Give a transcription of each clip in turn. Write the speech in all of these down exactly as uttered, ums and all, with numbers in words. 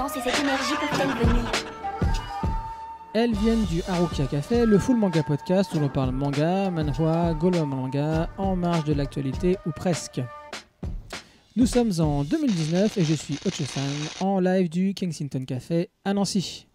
et cette énergie peuvent-elles venir? Elles viennent du Harukia Café, le full manga podcast où l'on parle manga, manhwa, Golo manga, en marge de l'actualité ou presque. Nous sommes en deux mille dix-neuf et je suis Ocho-san en live du Kensington Café à Nancy.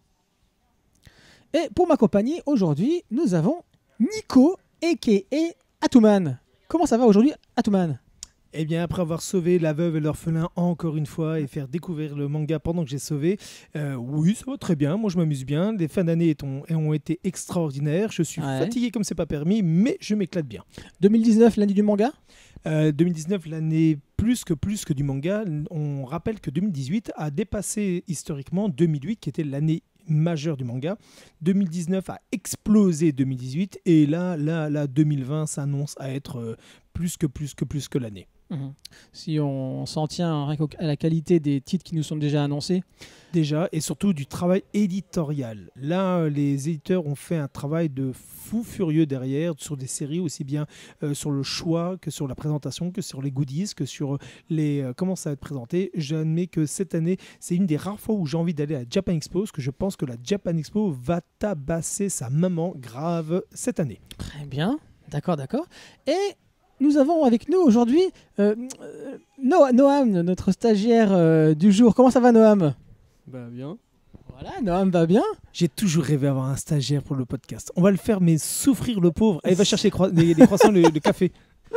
Et pour m'accompagner aujourd'hui, nous avons Nico aka Atuman. Comment ça va aujourd'hui, Atuman? Eh bien, après avoir sauvé la veuve et l'orphelin encore une fois et faire découvrir le manga pendant que j'ai sauvé, euh, oui, ça va très bien. Moi, je m'amuse bien. Les fins d'année ont, ont été extraordinaires. Je suis ouais. fatigué comme c'est pas permis, mais je m'éclate bien. deux mille dix-neuf, l'année du manga euh, deux mille dix-neuf, l'année plus que plus que du manga. On rappelle que deux mille dix-huit a dépassé historiquement deux mille huit, qui était l'année majeure du manga. deux mille dix-neuf a explosé deux mille dix-huit et là, là, là, deux mille vingt s'annonce à être euh, plus que plus que plus que l'année. Mmh. Si on s'en tient à la qualité des titres qui nous sont déjà annoncés. Déjà, et surtout du travail éditorial. Là, les éditeurs ont fait un travail de fou furieux derrière, sur des séries aussi bien euh, sur le choix que sur la présentation, que sur les goodies, que sur les, euh, comment ça va être présenté. J'admets que cette année, c'est une des rares fois où j'ai envie d'aller à Japan Expo, parce que je pense que la Japan Expo va tabasser sa maman grave cette année. Très bien, d'accord, d'accord. Et nous avons avec nous aujourd'hui euh, euh, no- Noam, notre stagiaire euh, du jour. Comment ça va, Noam? Bah bien. Voilà, Noam va bien. J'ai toujours rêvé d'avoir un stagiaire pour le podcast. On va le faire, mais souffrir le pauvre. Allez, va chercher les, cro- les, les croissants, le, le café.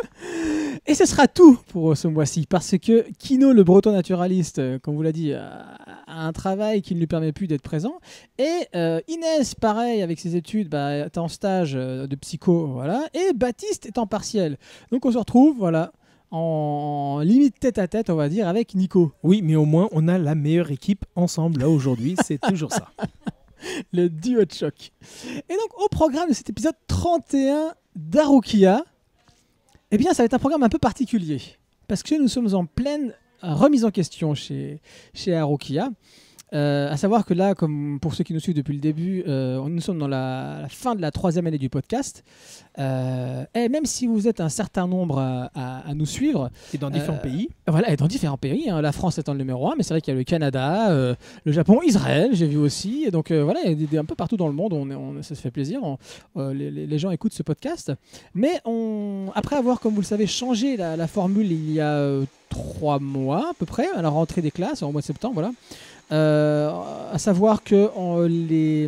Et ce sera tout pour ce mois-ci, parce que Kino, le breton naturaliste, comme vous l'a dit, a un travail qui ne lui permet plus d'être présent. Et euh, Inès, pareil, avec ses études, bah, est en stage de psycho, voilà. Et Baptiste est en partiel. Donc on se retrouve, voilà, en limite tête à tête, on va dire, avec Nico. Oui, mais au moins, on a la meilleure équipe ensemble, là, aujourd'hui. C'est toujours ça. Le duo de choc. Et donc, au programme de cet épisode trente et un d'Harukia, eh bien, ça va être un programme un peu particulier, parce que nous sommes en pleine remise en question chez, chez Harukia. Euh, à savoir que là, comme pour ceux qui nous suivent depuis le début, euh, nous sommes dans la, la fin de la troisième année du podcast. Euh, et même si vous êtes un certain nombre à, à, à nous suivre... Et dans différents euh, pays. Voilà, et dans différents pays. Hein, la France étant le numéro un, mais c'est vrai qu'il y a le Canada, euh, le Japon, Israël, j'ai vu aussi. Et donc euh, voilà, il y a des, un peu partout dans le monde, on, on, ça se fait plaisir. On, euh, les, les gens écoutent ce podcast. Mais on, après avoir, comme vous le savez, changé la, la formule il y a euh, trois mois à peu près, à la rentrée des classes, au mois de septembre, voilà. Euh, à savoir que en, les,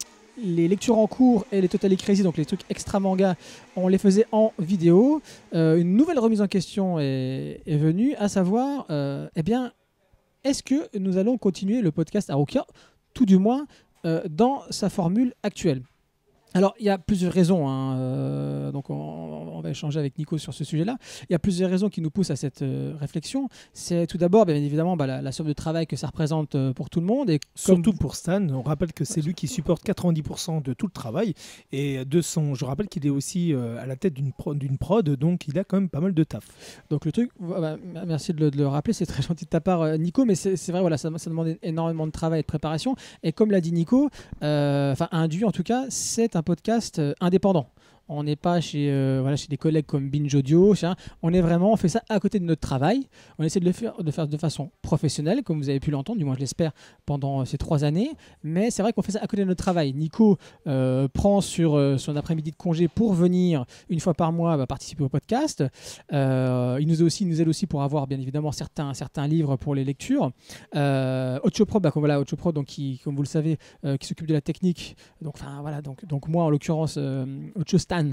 les lectures en cours et les Totally Crazy, donc les trucs extra manga, on les faisait en vidéo. Euh, une nouvelle remise en question est, est venue, à savoir, euh, eh bien, est-ce que nous allons continuer le podcast Harukia, tout du moins euh, dans sa formule actuelle? Alors, il y a plusieurs raisons, hein, euh, donc on, on va échanger avec Nico sur ce sujet-là. Il y a plusieurs raisons qui nous poussent à cette euh, réflexion. C'est tout d'abord, bien évidemment, bah, la, la somme de travail que ça représente euh, pour tout le monde. Et Surtout comme... pour Stan, on rappelle que c'est lui qui supporte quatre-vingt-dix pour cent de tout le travail. Et de son, je rappelle qu'il est aussi euh, à la tête d'une, pro, d'une prod, donc il a quand même pas mal de taf. Donc le truc, bah, merci de le, de le rappeler, c'est très gentil de ta part, Nico, mais c'est, c'est vrai, voilà, ça, ça demande énormément de travail et de préparation. Et comme l'a dit Nico, euh, enfin induit en tout cas, c'est un un podcast euh, indépendant. On n'est pas chez, euh, voilà, chez des collègues comme Binge Audio. Hein. On est vraiment, on fait ça à côté de notre travail. On essaie de le faire de, faire de façon professionnelle, comme vous avez pu l'entendre, du moins je l'espère, pendant ces trois années. Mais c'est vrai qu'on fait ça à côté de notre travail. Nico euh, prend sur euh, son après-midi de congé pour venir une fois par mois bah, participer au podcast. Euh, il nous, aussi, il nous aide aussi pour avoir bien évidemment certains, certains livres pour les lectures. Euh, Ocho-Pro, bah, comme, voilà, Ocho-Pro, donc, qui, comme vous le savez, euh, qui s'occupe de la technique. Donc, voilà, donc, donc moi, en l'occurrence, euh, Ocho-Stan,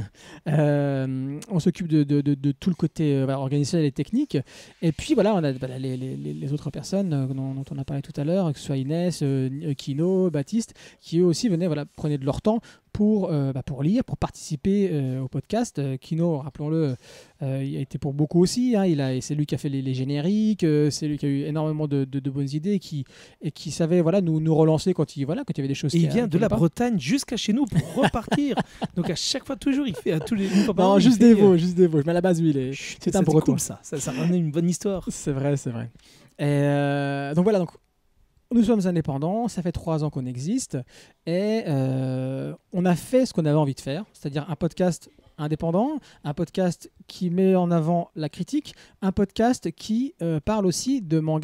Euh, on s'occupe de, de, de, de tout le côté euh, organisationnel et technique. Et puis voilà, on a bah, les, les, les autres personnes euh, dont, dont on a parlé tout à l'heure, que ce soit Inès, euh, Kino, Baptiste, qui eux aussi venaient, voilà, prenaient de leur temps pour, euh, bah, pour lire, pour participer euh, au podcast. Euh, Kino, rappelons-le, euh, il a été pour beaucoup aussi. Hein, il a, c'est lui qui a fait les, les génériques, euh, c'est lui qui a eu énormément de, de, de bonnes idées et qui, et qui savait voilà, nous, nous relancer quand il, voilà, quand il y avait des choses. Et qui, il vient euh, de la Bretagne jusqu'à chez nous pour repartir. Donc à chaque fois, toujours, il fait à tous les. Non, an, juste des mots, juste des mots. Mais à la base, lui, il est. Chut, c'est un breton. Cool, ça. ça. Ça ramène une bonne histoire. C'est vrai, c'est vrai. Et euh, donc voilà, donc. Nous sommes indépendants, ça fait trois ans qu'on existe et euh, on a fait ce qu'on avait envie de faire, c'est-à-dire un podcast indépendant, un podcast qui met en avant la critique, un podcast qui euh, parle aussi de manga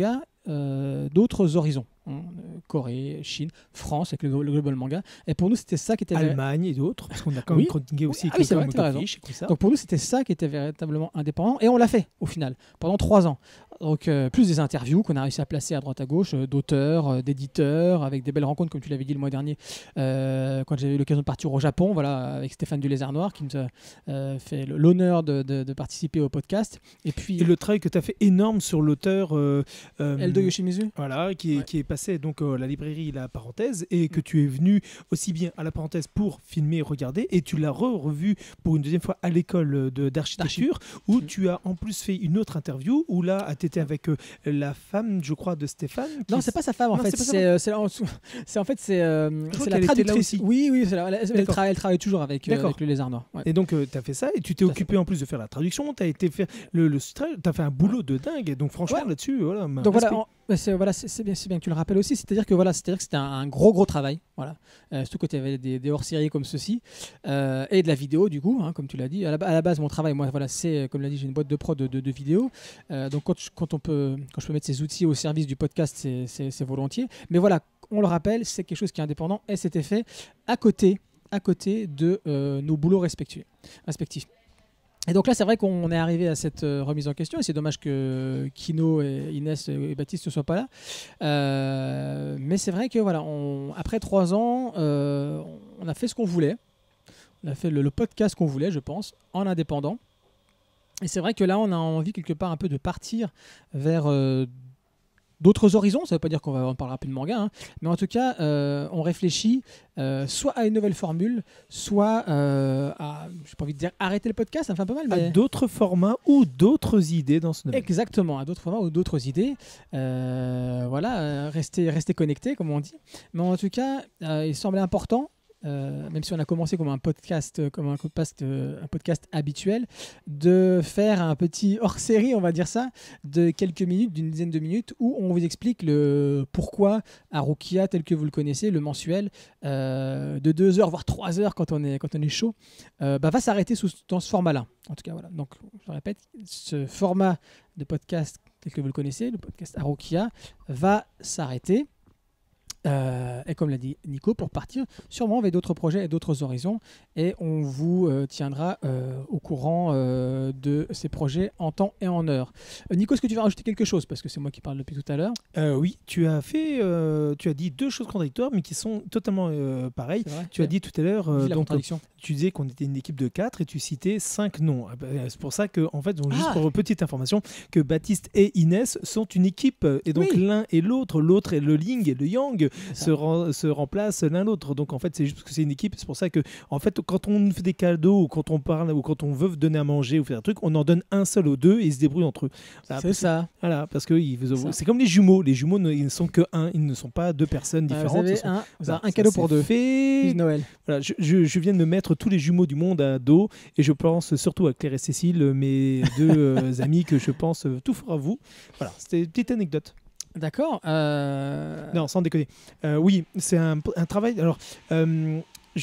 euh, d'autres horizons. Hein, Corée, Chine, France avec le, le Global Manga. Et pour nous, c'était ça qui était... Allemagne et d'autres, parce qu'on a quand même oui. chroniqué aussi Ah oui, c'est vrai, tu as raison. Donc pour nous, c'était ça qui était véritablement indépendant. Et on l'a fait, au final, pendant trois ans. Donc euh, plus des interviews qu'on a réussi à placer à droite à gauche, euh, d'auteurs, euh, d'éditeurs, avec des belles rencontres, comme tu l'avais dit le mois dernier, euh, quand j'avais eu l'occasion de partir au Japon, voilà, avec Stéphane du Lézard Noir, qui nous a euh, fait l'honneur de, de, de participer au podcast. Et puis et le travail que tu as fait énorme sur l'auteur euh, euh, Eldo Yoshimizu, voilà, qui est, ouais. qui est passé donc euh, à la librairie La Parenthèse, et que tu es venu aussi bien à La Parenthèse pour filmer et regarder, et tu l'as re-revu pour une deuxième fois à l'école de, d'architecture, où mmh. tu as en plus fait une autre interview, où là tu étais avec euh, la femme, je crois, de Stéphane. Non, c'est pas sa femme en non, fait, c'est, c'est, c'est, c'est en fait c'est, euh, c'est la traductrice. Oui, oui, c'est la, elle, elle, travaille, elle travaille toujours avec, euh, avec le Lézard Noir. Ouais. Et donc euh, tu as fait ça, et tu t'es occupé en plus de faire la traduction, tu as été faire le, le tu as fait un boulot de dingue, et donc franchement ouais. là-dessus, voilà. Donc voilà, en, c'est, voilà c'est, c'est, bien, c'est bien que tu le rappelles aussi, c'est-à-dire que voilà, c'est-à-dire que c'était un, un gros gros travail, voilà. Euh, surtout quand il y avait des, des hors-séries comme ceci euh, et de la vidéo du coup, hein, comme tu l'as dit. À la, à la base, mon travail, moi, voilà, c'est comme l'a dit, j'ai une boîte de prod de, de, de vidéos. Euh, donc quand je, quand on peut, quand je peux mettre ces outils au service du podcast, c'est, c'est, c'est volontiers. Mais voilà, on le rappelle, c'est quelque chose qui est indépendant et c'était fait à côté, à côté de euh, nos boulots respectifs. respectifs. Et donc là, c'est vrai qu'on est arrivé à cette euh, remise en question, et c'est dommage que Kino et Inès et Baptiste ne soient pas là. Euh, mais c'est vrai que voilà, on, après trois ans, euh, on a fait ce qu'on voulait. On a fait le, le podcast qu'on voulait, je pense, en indépendant. Et c'est vrai que là, on a envie quelque part un peu de partir vers euh, d'autres horizons. Ça ne veut pas dire qu'on va en parler un peu de manga, hein. Mais en tout cas, euh, on réfléchit euh, soit à une nouvelle formule, soit euh, à, j'ai pas envie de dire arrêter le podcast, ça me fait un peu mal. Mais... à d'autres formats ou d'autres idées dans ce domaine. Exactement, à d'autres formats ou d'autres idées. Euh, voilà, euh, rester, rester connecté, comme on dit. Mais en tout cas, euh, il semblait important. Euh, même si on a commencé comme un podcast, comme un podcast, euh, un podcast habituel, de faire un petit hors-série, on va dire ça, de quelques minutes, d'une dizaine de minutes, où on vous explique le pourquoi Harukia, tel que vous le connaissez, le mensuel, euh, de deux heures voire trois heures quand on est quand on est chaud, euh, bah, va s'arrêter sous, dans ce format-là. En tout cas, voilà. Donc, je répète, ce format de podcast tel que vous le connaissez, le podcast Harukia, va s'arrêter. Euh, et comme l'a dit Nico, pour partir sûrement avec d'autres projets et d'autres horizons, et on vous euh, tiendra euh, au courant euh, de ces projets en temps et en heure. Euh, Nico, est-ce que tu veux rajouter quelque chose, parce que c'est moi qui parle depuis tout à l'heure? euh, Oui, tu as fait, euh, tu as dit deux choses contradictoires, mais qui sont totalement euh, pareilles. Tu as dit tout à l'heure, euh, donc, tu disais qu'on était une équipe de quatre, et tu citais cinq noms. C'est pour ça que, en fait, donc, juste ah. pour petite information, que Baptiste et Inès sont une équipe, et donc oui. l'un et l'autre, l'autre est le yin et le yang. Se, ren- se remplacent l'un l'autre, donc en fait c'est juste parce que c'est une équipe. C'est pour ça que en fait quand on fait des cadeaux, ou quand on parle, ou quand on veut donner à manger ou faire un truc, on en donne un seul aux deux et ils se débrouillent entre eux. Voilà, c'est ça. Voilà, parce que ils, c'est, c'est comme les jumeaux. Les jumeaux ne, ils ne sont que un, ils ne sont pas deux personnes différentes. Vous avez sont, un, voilà, un cadeau pour deux. Fait Noël. Voilà, je, je, je viens de mettre tous les jumeaux du monde à dos, et je pense surtout à Claire et Cécile, mes deux euh, amis que je pense euh, tout fort à vous. Voilà, c'était une petite anecdote. D'accord. Euh... Non, sans déconner. Euh, oui, c'est un, un travail. Alors, euh,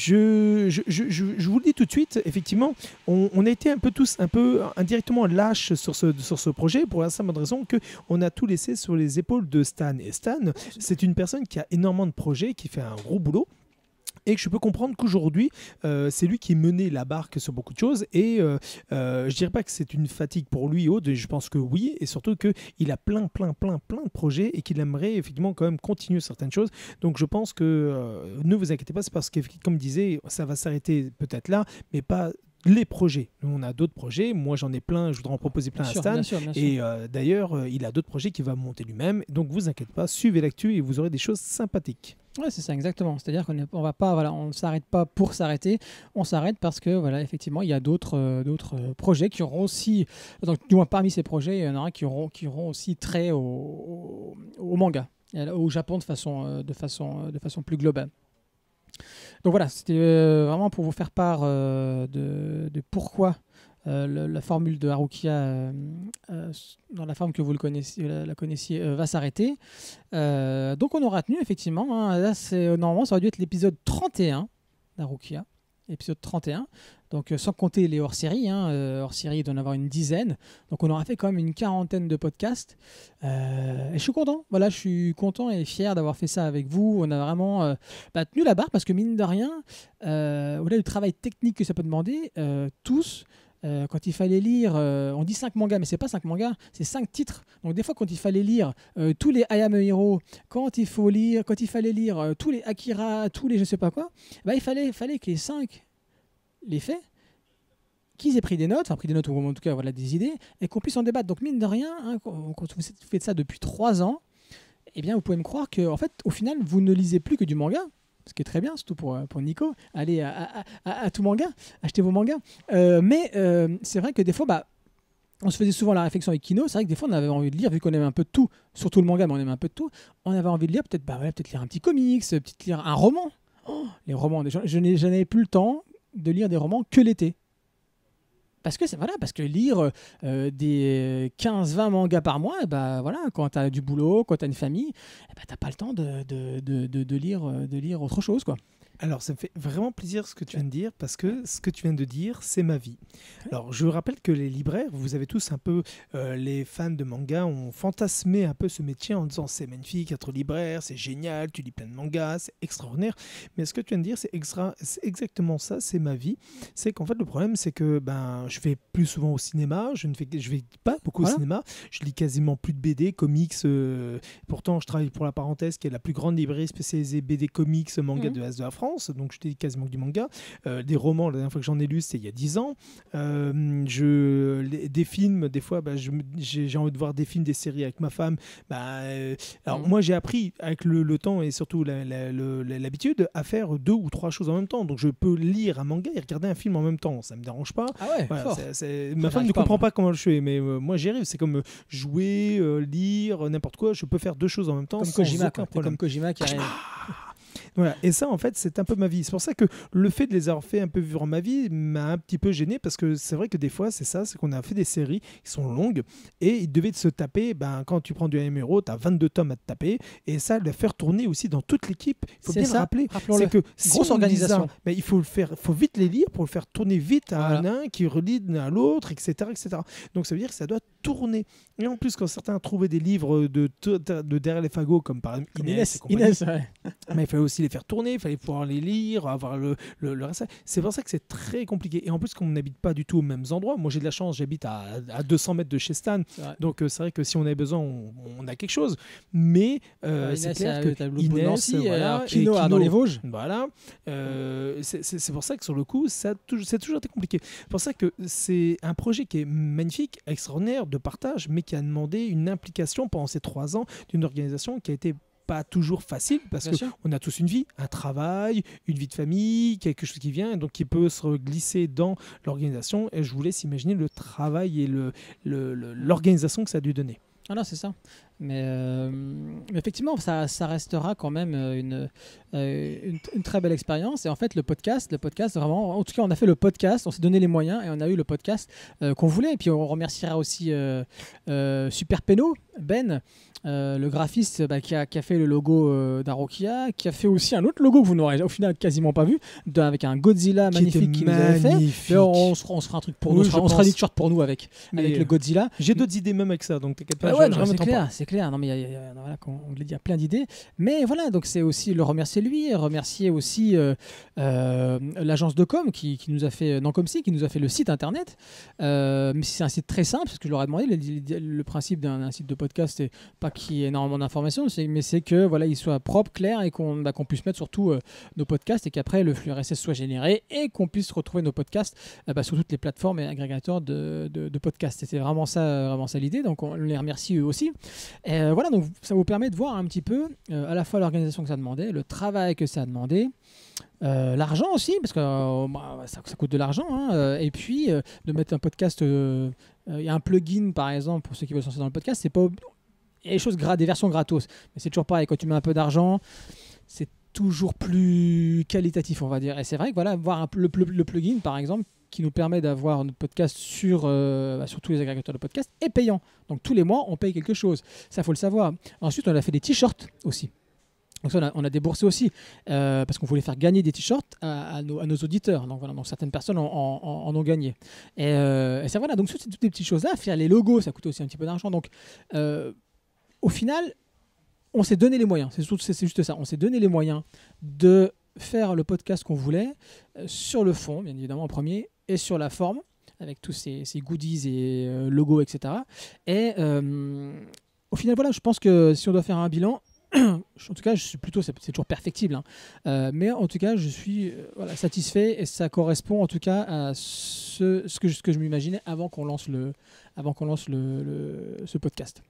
je, je, je, je vous le dis tout de suite, effectivement, on, on a été un peu tous, un peu indirectement lâches sur ce, sur ce projet, pour la simple raison qu'on a tout laissé sur les épaules de Stan. Et Stan, c'est une personne qui a énormément de projets, qui fait un gros boulot. Et que je peux comprendre qu'aujourd'hui, euh, c'est lui qui menait la barque sur beaucoup de choses. Et euh, euh, je dirais pas que c'est une fatigue pour lui ou autre, je pense que oui. Et surtout qu'il a plein, plein, plein, plein de projets, et qu'il aimerait effectivement quand même continuer certaines choses. Donc je pense que euh, ne vous inquiétez pas, c'est parce que, comme disait, ça va s'arrêter peut-être là, mais pas les projets. Nous, on a d'autres projets. Moi, j'en ai plein. Je voudrais en proposer plein bien à Stan. Bien sûr, bien sûr. Et euh, d'ailleurs, euh, il a d'autres projets qu'il va monter lui-même. Donc, vous inquiétez pas, suivez l'actu et vous aurez des choses sympathiques. Ouais, c'est ça, exactement. C'est-à-dire qu'on on va pas, voilà, on ne s'arrête pas pour s'arrêter. On s'arrête parce que, voilà, effectivement, il y a d'autres, euh, d'autres projets qui auront aussi, donc, du moins parmi ces projets, il y en aura qui auront, qui auront aussi trait au, au, au manga, au Japon de façon, de façon, de façon plus globale. Donc voilà, c'était euh, vraiment pour vous faire part euh, de, de pourquoi euh, le, la formule de Harukia, euh, euh, dans la forme que vous le connaissiez, la, la connaissiez, euh, va s'arrêter. Euh, donc on aura tenu effectivement, hein, là c'est, normalement ça aurait dû être l'épisode trente et un d'Harukia. épisode trente et un. Donc, euh, sans compter les hors-séries. Hein, euh, hors-série, il doit en avoir une dizaine. Donc, on aura fait quand même une quarantaine de podcasts. Euh, et je suis content. Voilà, je suis content et fier d'avoir fait ça avec vous. On a vraiment euh, bah, tenu la barre parce que, mine de rien, euh, au-delà du travail technique que ça peut demander, euh, tous, euh, quand il fallait lire, euh, on dit cinq mangas, mais c'est pas cinq mangas, c'est cinq titres. Donc, des fois, quand il fallait lire euh, tous les I Am a Hero, quand il, faut lire, quand il fallait lire euh, tous les Akira, tous les je sais pas quoi, bah, il fallait, fallait que les cinq les faits, qu'ils aient pris des notes, enfin pris des notes ou en tout cas voilà, des idées, et qu'on puisse en débattre. Donc mine de rien, hein, quand vous faites ça depuis trois ans, eh bien vous pouvez me croire que en fait, au final, vous ne lisez plus que du manga, ce qui est très bien, surtout pour, pour Nico. Allez à, à, à, à tout manga, achetez vos mangas. Euh, mais euh, c'est vrai que des fois, bah, on se faisait souvent la réflexion avec Kino, c'est vrai que des fois on avait envie de lire, vu qu'on aimait un peu de tout, surtout le manga, mais on aimait un peu de tout, on avait envie de lire peut-être bah, ouais, peut-être lire un petit comics, peut-être lire un roman. Oh, les romans, je, je n'avais plus le temps de lire des romans que l'été. Parce que, c'est, voilà, parce que lire euh, des quinze vingt mangas par mois, et bah, voilà, quand tu as du boulot, quand tu as une famille, et bah, tu n'as pas le temps de, de, de, de, de, lire, de lire autre chose, quoi. Alors, ça me fait vraiment plaisir ce que tu viens de dire, parce que ce que tu viens de dire, c'est ma vie. Alors, je rappelle que les libraires, vous avez tous un peu, euh, les fans de manga ont fantasmé un peu ce métier en disant c'est magnifique être libraire, c'est génial, tu lis plein de mangas, c'est extraordinaire. Mais ce que tu viens de dire, c'est, extra, c'est exactement ça, c'est ma vie. C'est qu'en fait, le problème, c'est que ben, je vais plus souvent au cinéma, je ne fais, je vais pas beaucoup voilà. au cinéma, je lis quasiment plus de B D, comics. Euh, pourtant, je travaille pour La Parenthèse, qui est la plus grande librairie spécialisée B D, comics, manga mmh. de l'Est de la France. Donc je lis quasiment que du manga. Euh, des romans, la dernière fois que j'en ai lu, c'était il y a dix ans. Euh, je, les, des films, des fois, bah, je, j'ai, j'ai envie de voir des films, des séries avec ma femme. Bah, euh, alors mmh. moi, j'ai appris avec le, le temps et surtout la, la, la, l'habitude à faire deux ou trois choses en même temps. Donc je peux lire un manga et regarder un film en même temps. Ça ne me dérange pas. Ah ouais, voilà, c'est, c'est... Ma femme ne comprend pas, pas comment je fais, mais euh, moi, j'y arrive. C'est comme jouer, euh, lire, n'importe quoi. Je peux faire deux choses en même temps. Comme sans Kojima, aucun problème. Comme Kojima qui arrive. Voilà. Et ça, en fait, c'est un peu ma vie. C'est pour ça que le fait de les avoir fait un peu vivre ma vie m'a un petit peu gêné, parce que c'est vrai que des fois, c'est ça, c'est qu'on a fait des séries qui sont longues et ils devaient se taper. Ben, quand tu prends du I M Hero, tu as vingt-deux tomes à te taper, et ça, le faire tourner aussi dans toute l'équipe. Il faut c'est bien ça, le rappeler. C'est que si grosse organisation. Ça, ben, il faut le faire, faut vite les lire pour le faire tourner vite à voilà. un, un qui relit à l'autre, et cetera, et cetera. Donc ça veut dire que ça doit tourner. Et en plus, quand certains trouvaient des livres de, de, de derrière les fagots, comme par exemple Inès, Inès, Inès ouais. mais il fallait aussi les faire tourner, il fallait pouvoir les lire, avoir le, le, le reste. C'est pour ça que c'est très compliqué. Et en plus, comme on n'habite pas du tout aux mêmes endroits, moi j'ai de la chance, j'habite à, à deux cents mètres de chez Stan, c'est donc euh, c'est vrai que si on avait besoin, on, on a quelque chose. Mais euh, euh, c'est Inès, clair euh, que Inès, Nancy, voilà, euh, Kino, Kino dans les Vosges. Voilà. Euh, c'est, c'est, c'est pour ça que sur le coup, ça, c'est toujours été compliqué. C'est pour ça que c'est un projet qui est magnifique, extraordinaire, de partage, mais qui a demandé une implication pendant ces trois ans d'une organisation qui a été pas toujours facile, parce qu'on a tous une vie, un travail, une vie de famille, quelque chose qui vient, donc qui peut se glisser dans l'organisation. Et je vous laisse imaginer le travail et le, le, le, l'organisation que ça a dû donner. Ah non, c'est ça. Mais, euh, mais effectivement, ça, ça restera quand même une, euh, une, une très belle expérience. Et en fait, le podcast, le podcast, vraiment, en tout cas, on a fait le podcast, on s'est donné les moyens et on a eu le podcast euh, qu'on voulait. Et puis, on remerciera aussi euh, euh, Super Peno, Ben, euh, le graphiste bah, qui, a, qui a fait le logo euh, d'Arokia, qui a fait aussi un autre logo que vous n'aurez au final quasiment pas vu, de, avec un Godzilla qui magnifique qu'il nous avait fait. On, on, se, on se fera un truc pour oui, nous, on sera, on sera des t-shirts pour nous avec, avec le Godzilla. J'ai d'autres idées même avec ça, donc t'inquiète pas. Ah ouais, je, non, c'est clair, pas. c'est clair. Non, mais il y a, y a, voilà, on l'a dit, il y a plein d'idées. Mais voilà, donc c'est aussi le remercier lui, remercier aussi euh, euh, l'agence de com qui, qui nous a fait, non comme si, qui nous a fait le site internet. Euh, mais c'est un site très simple, parce que je leur ai demandé, le, le principe d'un, d'un site de podcast, c'est pas qu'il y ait énormément d'informations, c'est, mais c'est que voilà, il soit propre, clair, et qu'on, bah, qu'on puisse mettre surtout euh, nos podcasts, et qu'après le flux R S S soit généré et qu'on puisse retrouver nos podcasts euh, bah, sur toutes les plateformes et agrégateurs de, de, de podcasts. C'était vraiment ça, vraiment ça l'idée. Donc on les remercie eux aussi. Et euh, voilà, donc ça vous permet de voir un petit peu euh, à la fois l'organisation que ça a demandé, le travail que ça a demandé. Euh, l'argent aussi, parce que euh, bah, ça, ça coûte de l'argent, hein, euh, et puis euh, de mettre un podcast, il euh, euh, y a un plugin par exemple pour ceux qui veulent se lancer dans le podcast, c'est pas, il y a des choses, des versions gratos, mais c'est toujours pareil, quand tu mets un peu d'argent, c'est toujours plus qualitatif, on va dire. Et c'est vrai que voilà, voir un, le, le, le plugin par exemple, qui nous permet d'avoir notre podcast sur, euh, sur tous les agrégateurs de podcasts, est payant. Donc tous les mois, on paye quelque chose. Ça, il faut le savoir. Ensuite, on a fait des t-shirts aussi. Donc ça, on a, on a déboursé aussi euh, parce qu'on voulait faire gagner des t-shirts à, à, nos, à nos auditeurs. Donc voilà, donc certaines personnes en, en, en ont gagné. Et, euh, et ça voilà, donc c'est toutes des petites choses là. Faire les logos, ça coûte aussi un petit peu d'argent. Donc euh, au final, on s'est donné les moyens. C'est, c'est, c'est juste ça. On s'est donné les moyens de faire le podcast qu'on voulait euh, sur le fond, bien évidemment en premier, et sur la forme avec tous ces, ces goodies et euh, logos, et cetera. Et euh, au final, voilà, je pense que si on doit faire un bilan. En tout cas, je suis plutôt, c'est, c'est toujours perfectible, hein. euh, mais en tout cas, je suis euh, voilà, satisfait et ça correspond en tout cas à ce, ce, que, je, ce que je m'imaginais avant qu'on lance, le, avant qu'on lance le, le, ce podcast.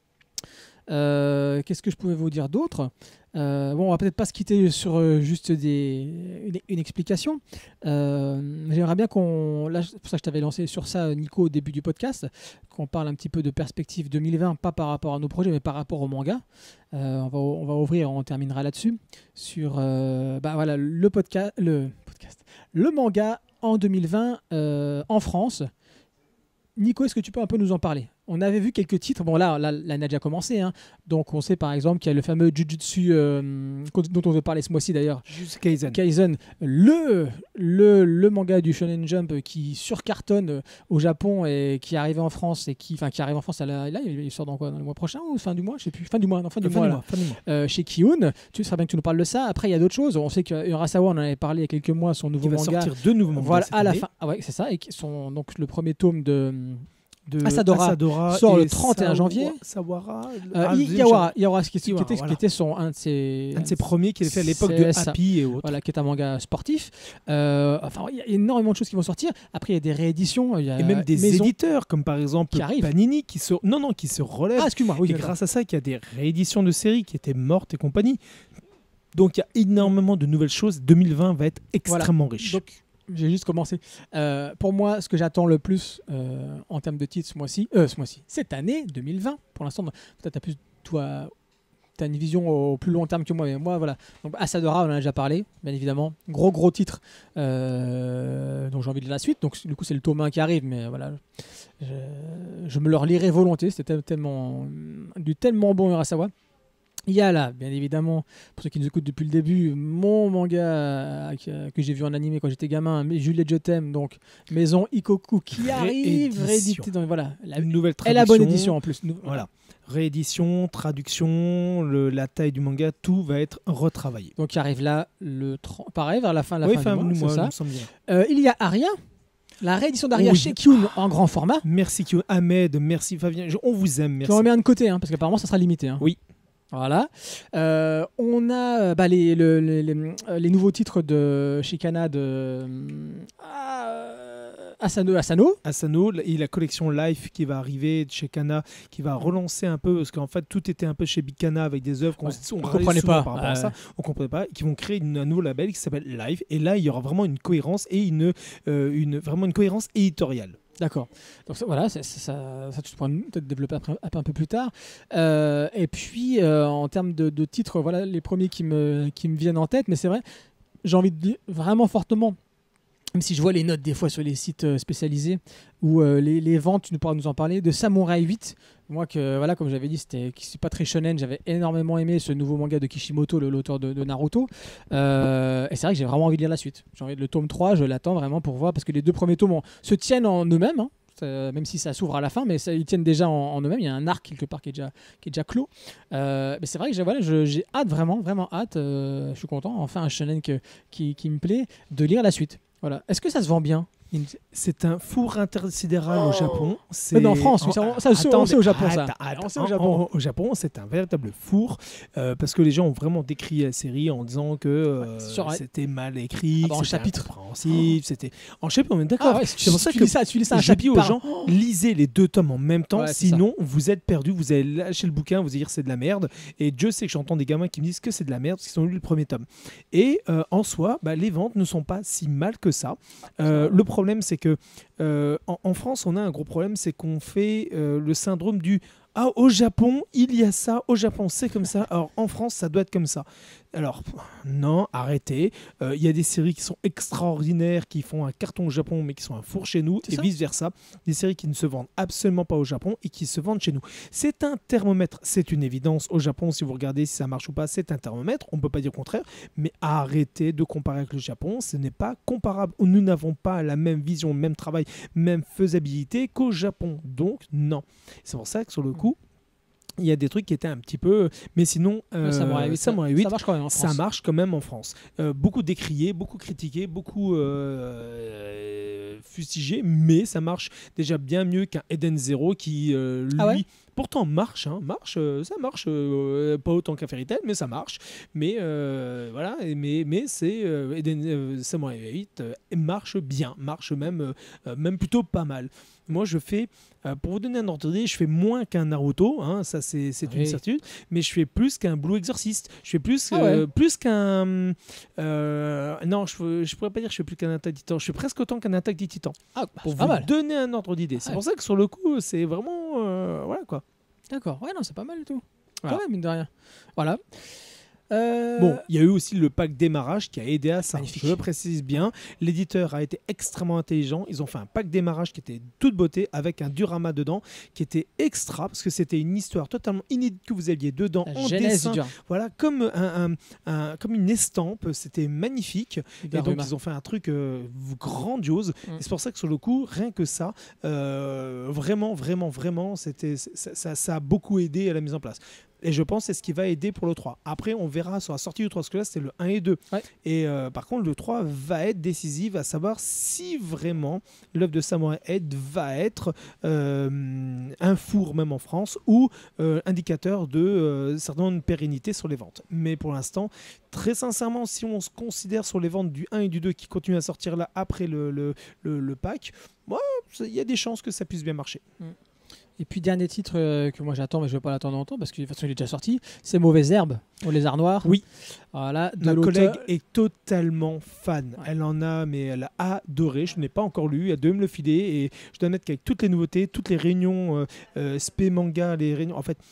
Euh, qu'est-ce que je pouvais vous dire d'autre ? euh, Bon, on va peut-être pas se quitter sur euh, juste des, une, une explication. Euh, j'aimerais bien qu'on... Là, c'est pour ça que je t'avais lancé sur ça, Nico, au début du podcast, qu'on parle un petit peu de perspective deux mille vingt, pas par rapport à nos projets, mais par rapport au manga. Euh, on, va, on va ouvrir, on terminera là-dessus, sur euh, bah, voilà, le, podca- le podcast, le manga en deux mille vingt euh, en France. Nico, est-ce que tu peux un peu nous en parler ? On avait vu quelques titres. Bon, là, là l'année a déjà commencé. Hein. Donc, on sait par exemple qu'il y a le fameux Jujutsu, euh, dont on veut parler ce mois-ci d'ailleurs. Jujutsu Kaisen. Kaisen, le, le, le manga du Shonen Jump qui surcartonne au Japon et qui arrive en France. Et qui, enfin, qui arrive en France, là, là, il sort dans quoi ? Dans le mois prochain ou fin du mois ? Je sais plus. Fin du mois, non, fin du fin mois. Du là. mois, fin du mois. Euh, chez Kiun. Tu serais bien que tu nous parles de ça. Après, il y a d'autres choses. On sait que Urasawa, on en avait parlé il y a quelques mois, son nouveau qui va manga. sortir deux nouveaux mangas. Voilà, cette à la année. fin. Ah ouais, c'est ça. Et son, donc, le premier tome de. De Asadora, Asadora sort et le trente et un janvier. Sawara, Euh, ah, Yawara, Yawara, qui, qui, Yawara, était, voilà. qui était son, un de ses, un de ses premiers qu'il a fait à l'époque c'est de ça. Happy et autres. Voilà, qui est un manga sportif. Euh, enfin, il y a énormément de choses qui vont sortir. Après, il y a des rééditions. Il y a Et même des maisons... éditeurs comme par exemple qui arrivent. Panini qui se non non qui se relève. Ah, excuse-moi. Oui, et d'accord. grâce à ça, qu'il y a des rééditions de séries qui étaient mortes et compagnie. Donc il y a énormément de nouvelles choses. deux mille vingt va être extrêmement Voilà. riche. Donc, j'ai juste commencé. Euh, pour moi, ce que j'attends le plus euh, en termes de titres ce mois-ci, euh, ce mois-ci, cette année deux mille vingt, pour l'instant, peut-être t'as plus, toi, t'as une vision au plus long terme que moi, mais moi, voilà. Donc, Asadora, on en a déjà parlé, bien évidemment. Gros, gros titre. Euh, donc, j'ai envie de la suite. Donc, du coup, c'est le tome un qui arrive, mais voilà. Je, je me le relirai volontiers. C'était tellement, du tellement bon Urasawa. Il y a là, bien évidemment, pour ceux qui nous écoutent depuis le début, mon manga euh, que, que j'ai vu en animé quand j'étais gamin, mais Juliette Je t'aime, donc Maison Ikoku, qui arrive, réédité dans voilà, la, une nouvelle traduction. Et la bonne édition en plus. Nous, voilà. Réédition, traduction, le, la taille du manga, tout va être retravaillé. Donc il arrive là, le trente, pareil, vers la fin, la oui, fin, fin du mois, du mois, c'est ça. me semble bien. Euh, il y a Aria, la réédition d'Aria Oui. chez Kiun en grand format. Merci Kyo, Ahmed, merci Fabien, je- on vous aime, Je merci. en mets un de côté, hein, parce qu'apparemment ça sera limité. Hein. Oui. Voilà. Euh, on a bah, les, le, les, les, les nouveaux titres de chez Kana de euh, Asano. Asano. Asano et la collection Life qui va arriver de chez Kana, qui va relancer un peu, parce qu'en fait tout était un peu chez Big Kana avec des œuvres qu'on Ouais, on on râlait comprenait souvent pas. par rapport Ouais. à ça, on comprenait pas, et qui vont créer une, un nouveau label qui s'appelle Life, et là il y aura vraiment une cohérence et une, euh, une vraiment une cohérence éditoriale. D'accord. Donc ça, voilà, c'est- c'est- ça, ça tu pourras peut-être développer après, un peu plus tard. Euh, et puis euh, en termes de, de titres, voilà les premiers qui me, qui me viennent en tête. Mais c'est vrai, j'ai envie de dire vraiment fortement, même si je vois les notes des fois sur les sites euh, spécialisés ou euh, les, les ventes, tu nous pourras nous en parler, de Samurai huit. Moi, que, voilà, comme j'avais dit, c'était, qui suis pas très shonen, j'avais énormément aimé ce nouveau manga de Kishimoto, le- l'auteur de, de Naruto. Euh, et c'est vrai que j'ai vraiment envie de lire la suite. J'ai envie de le tome trois, je l'attends vraiment pour voir, parce que les deux premiers tomes on- se tiennent en eux-mêmes, hein, ça- même si ça s'ouvre à la fin, mais ça, ils tiennent déjà en, en eux-mêmes. Il y a un arc quelque part qui est déjà, qui est déjà clos. Euh, mais c'est vrai que j'ai, voilà, je- j'ai hâte, vraiment, vraiment hâte. Euh, je suis content, enfin un shonen que, qui, qui me plaît, de lire la suite. Voilà. Est-ce que ça se vend bien ? C'est un four intersidéral Oh. au Japon. C'est... Mais non, en France, oui, ça, ça, ça, on sait au Japon, ça. Attends, attends. On sait au Japon. En- Au Japon, c'est un véritable four, euh, parce que les gens ont vraiment décrié la série en disant que euh, Ouais, sur- c'était mal écrit, Ah bah, en que c'était chapitre. incompréhensible, c'était en chapitre. On est d'accord. Ah ouais, c'est pour ça tu que lis ça, tu lis ça un je dis chapitre aux par- gens, lisez les deux tomes en même temps, Ouais, c'est sinon vous êtes perdu, vous allez lâcher le bouquin, vous allez dire c'est de la merde. Et Dieu sait que j'entends des gamins qui me disent que c'est de la merde parce qu'ils ont lu le premier tome. Et euh, en soi, bah, les ventes ne sont pas si mal que ça. Euh, le problème, c'est que Euh, en, en France, on a un gros problème, c'est qu'on fait euh, le syndrome du ah, au Japon, il y a ça. Au Japon, c'est comme ça. Alors, en France, ça doit être comme ça. Alors, non, arrêtez. Il euh, y a des séries qui sont extraordinaires, qui font un carton au Japon, mais qui sont un four chez nous, c'est et vice-versa. Des séries qui ne se vendent absolument pas au Japon et qui se vendent chez nous. C'est un thermomètre, c'est une évidence. Au Japon, si vous regardez si ça marche ou pas, c'est un thermomètre. On ne peut pas dire le contraire, mais arrêtez de comparer avec le Japon. Ce n'est pas comparable. Nous n'avons pas la même vision, le même travail, même faisabilité qu'au Japon. Donc, non. C'est pour ça que sur le coup, il y a des trucs qui étaient un petit peu... Mais sinon, euh, Samurai huit, Samurai huit, ça marche quand même en France. Ça marche quand même en France. Euh, beaucoup décrié, beaucoup critiqué, beaucoup euh, fustigé, mais ça marche déjà bien mieux qu'un Eden Zero qui, euh, lui... Ah ouais pourtant marche, hein, marche, euh, ça marche, euh, pas autant qu'un Fairy Tail, mais ça marche. Mais euh, voilà, mais mais c'est euh, Eden euh, Samurai huit euh, marche bien, marche même euh, même plutôt pas mal. Moi, je fais, euh, pour vous donner un ordre d'idée, je fais moins qu'un Naruto, hein, ça c'est c'est oui. une certitude, mais je fais plus qu'un Blue Exorcist. Je fais plus ah euh, ouais. plus qu'un euh, non, je je pourrais pas dire que je fais plus qu'un Attaque des Titans. Je fais presque autant qu'un Attaque des Titans. Ah, bah, pour vous pas mal. donner un ordre d'idée. C'est ouais. pour ça que sur le coup, c'est vraiment euh, voilà quoi. D'accord, ouais, non, c'est pas mal du tout. Voilà. Quand même, mine de rien. Voilà. Euh... Bon, il y a eu aussi le pack démarrage qui a aidé à ça. Magnifique. Je le précise bien. L'éditeur a été extrêmement intelligent. Ils ont fait un pack démarrage qui était toute beauté avec un diorama dedans qui était extra parce que c'était une histoire totalement inédite que vous aviez dedans La en genèse dessin. du diorama. Voilà, comme un, un, un, comme une estampe. C'était magnifique. Et donc ils ont fait un truc euh, grandiose. Mm. Et c'est pour ça que sur le coup, rien que ça, euh, vraiment, vraiment, vraiment, c'était ça, ça, ça a beaucoup aidé à la mise en place. Et je pense que c'est ce qui va aider pour le trois. Après, on verra sur la sortie du trois, parce que là, c'était le un et deux. Ouais. Et euh, par contre, le trois va être décisif à savoir si vraiment l'œuvre de Samurai Head va être euh, un four, même en France, ou euh, indicateur de euh, certaine pérennité sur les ventes. Mais pour l'instant, très sincèrement, si on se considère sur les ventes du un et du deux qui continuent à sortir là après le, le, le, le pack, il ouais, y a des chances que ça puisse bien marcher. Mm. Et puis, dernier titre euh, que moi j'attends, mais je ne vais pas l'attendre longtemps parce que de toute façon il est déjà sorti, c'est Mauvaise Herbe, au Lézard Noir. Oui. Voilà, de Ma l'auteur... collègue est totalement fan. Ouais. Elle en a, mais elle a adoré. Je ne l'ai pas encore lu. Elle doit me le filer. Et je dois admettre qu'avec toutes les nouveautés, toutes les réunions euh, euh, spé manga, les réunions. En fait,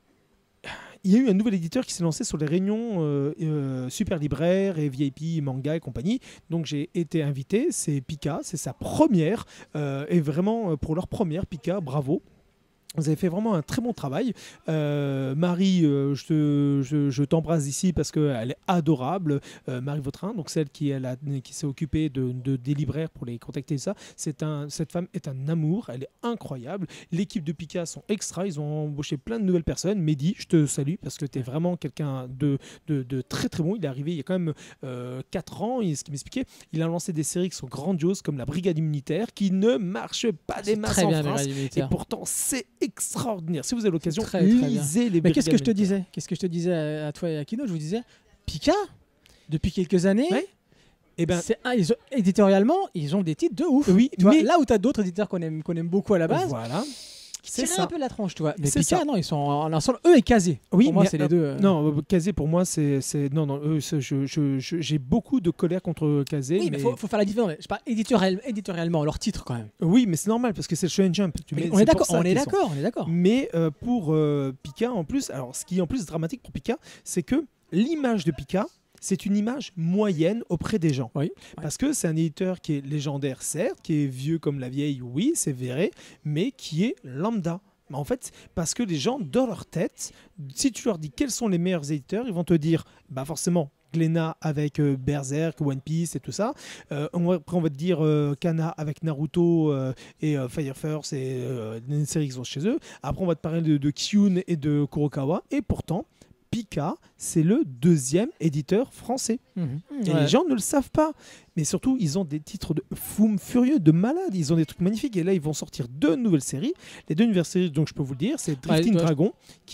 il y a eu un nouvel éditeur qui s'est lancé sur les réunions euh, euh, super libraires et V I P manga et compagnie. Donc j'ai été invité. C'est Pika. C'est sa première. Euh, et vraiment, pour leur première, Pika, bravo. Vous avez fait vraiment un très bon travail. Euh, Marie, euh, je, te, je, je t'embrasse ici parce qu'elle est adorable. Euh, Marie Vautrin, donc celle qui, elle a, qui s'est occupée de, de, des libraires pour les contacter. Ça. C'est un, cette femme est un amour. Elle est incroyable. L'équipe de Pika sont extra. Ils ont embauché plein de nouvelles personnes. Mehdi, je te salue parce que tu es vraiment quelqu'un de, de, de très très bon. Il est arrivé il y a quand même euh, quatre ans. Et ce qu'il m'expliquait, il a lancé des séries qui sont grandioses comme la Brigade immunitaire qui ne marche pas des masses en France. Et pourtant, c'est extraordinaire. Si vous avez l'occasion, très, très lisez les Mais qu'est-ce que je te disais Qu'est-ce que je te disais à, à toi et à Kino? Je vous disais, Pika, depuis quelques années, ouais. eh ben, c'est, ah, ils ont, éditorialement, ils ont des titres de ouf. Oui, tu vois, mais là où tu as d'autres éditeurs qu'on aime, qu'on aime beaucoup à la base, voilà. C'est ça. un peu la tronche, tu vois. Mais c'est Pika, ça. non, ils sont en ensemble. Eux et Kazé. Oui, pour moi, mais, c'est euh, les deux. Euh... Non, Kazé, pour moi, c'est. c'est non, non, eux, c'est, je, je, je, j'ai beaucoup de colère contre Kazé. Oui, mais il faut, faut faire la différence. Je sais pas, éditorial, éditorialement, leur titre quand même. Oui, mais c'est normal parce que c'est le Shonen Jump. Tu mets, on, est d'accord, on est d'accord, on est d'accord. Mais euh, pour euh, Pika, en plus, alors ce qui est en plus dramatique pour Pika, c'est que l'image de Pika, c'est une image moyenne auprès des gens. Oui. Parce que c'est un éditeur qui est légendaire, certes, qui est vieux comme la vieille, oui, c'est vrai, mais qui est lambda. En fait, parce que les gens, dans leur tête, si tu leur dis quels sont les meilleurs éditeurs, ils vont te dire, bah forcément, Glénat avec euh, Berserk, One Piece et tout ça. Euh, on va, après, on va te dire euh, Kana avec Naruto euh, et euh, Fire Force et euh, les séries qui sont chez eux. Après, on va te parler de, de Kyun et de Kurokawa. Et pourtant, Pika, c'est le deuxième éditeur français. Mmh. Et ouais. les gens ne le savent pas. Mais surtout, ils ont des titres de fous furieux, de malades. Ils ont des trucs magnifiques. Et là, ils vont sortir deux nouvelles séries. Les deux nouvelles séries, donc je peux vous le dire, c'est Drifting ouais, Dragon, qui est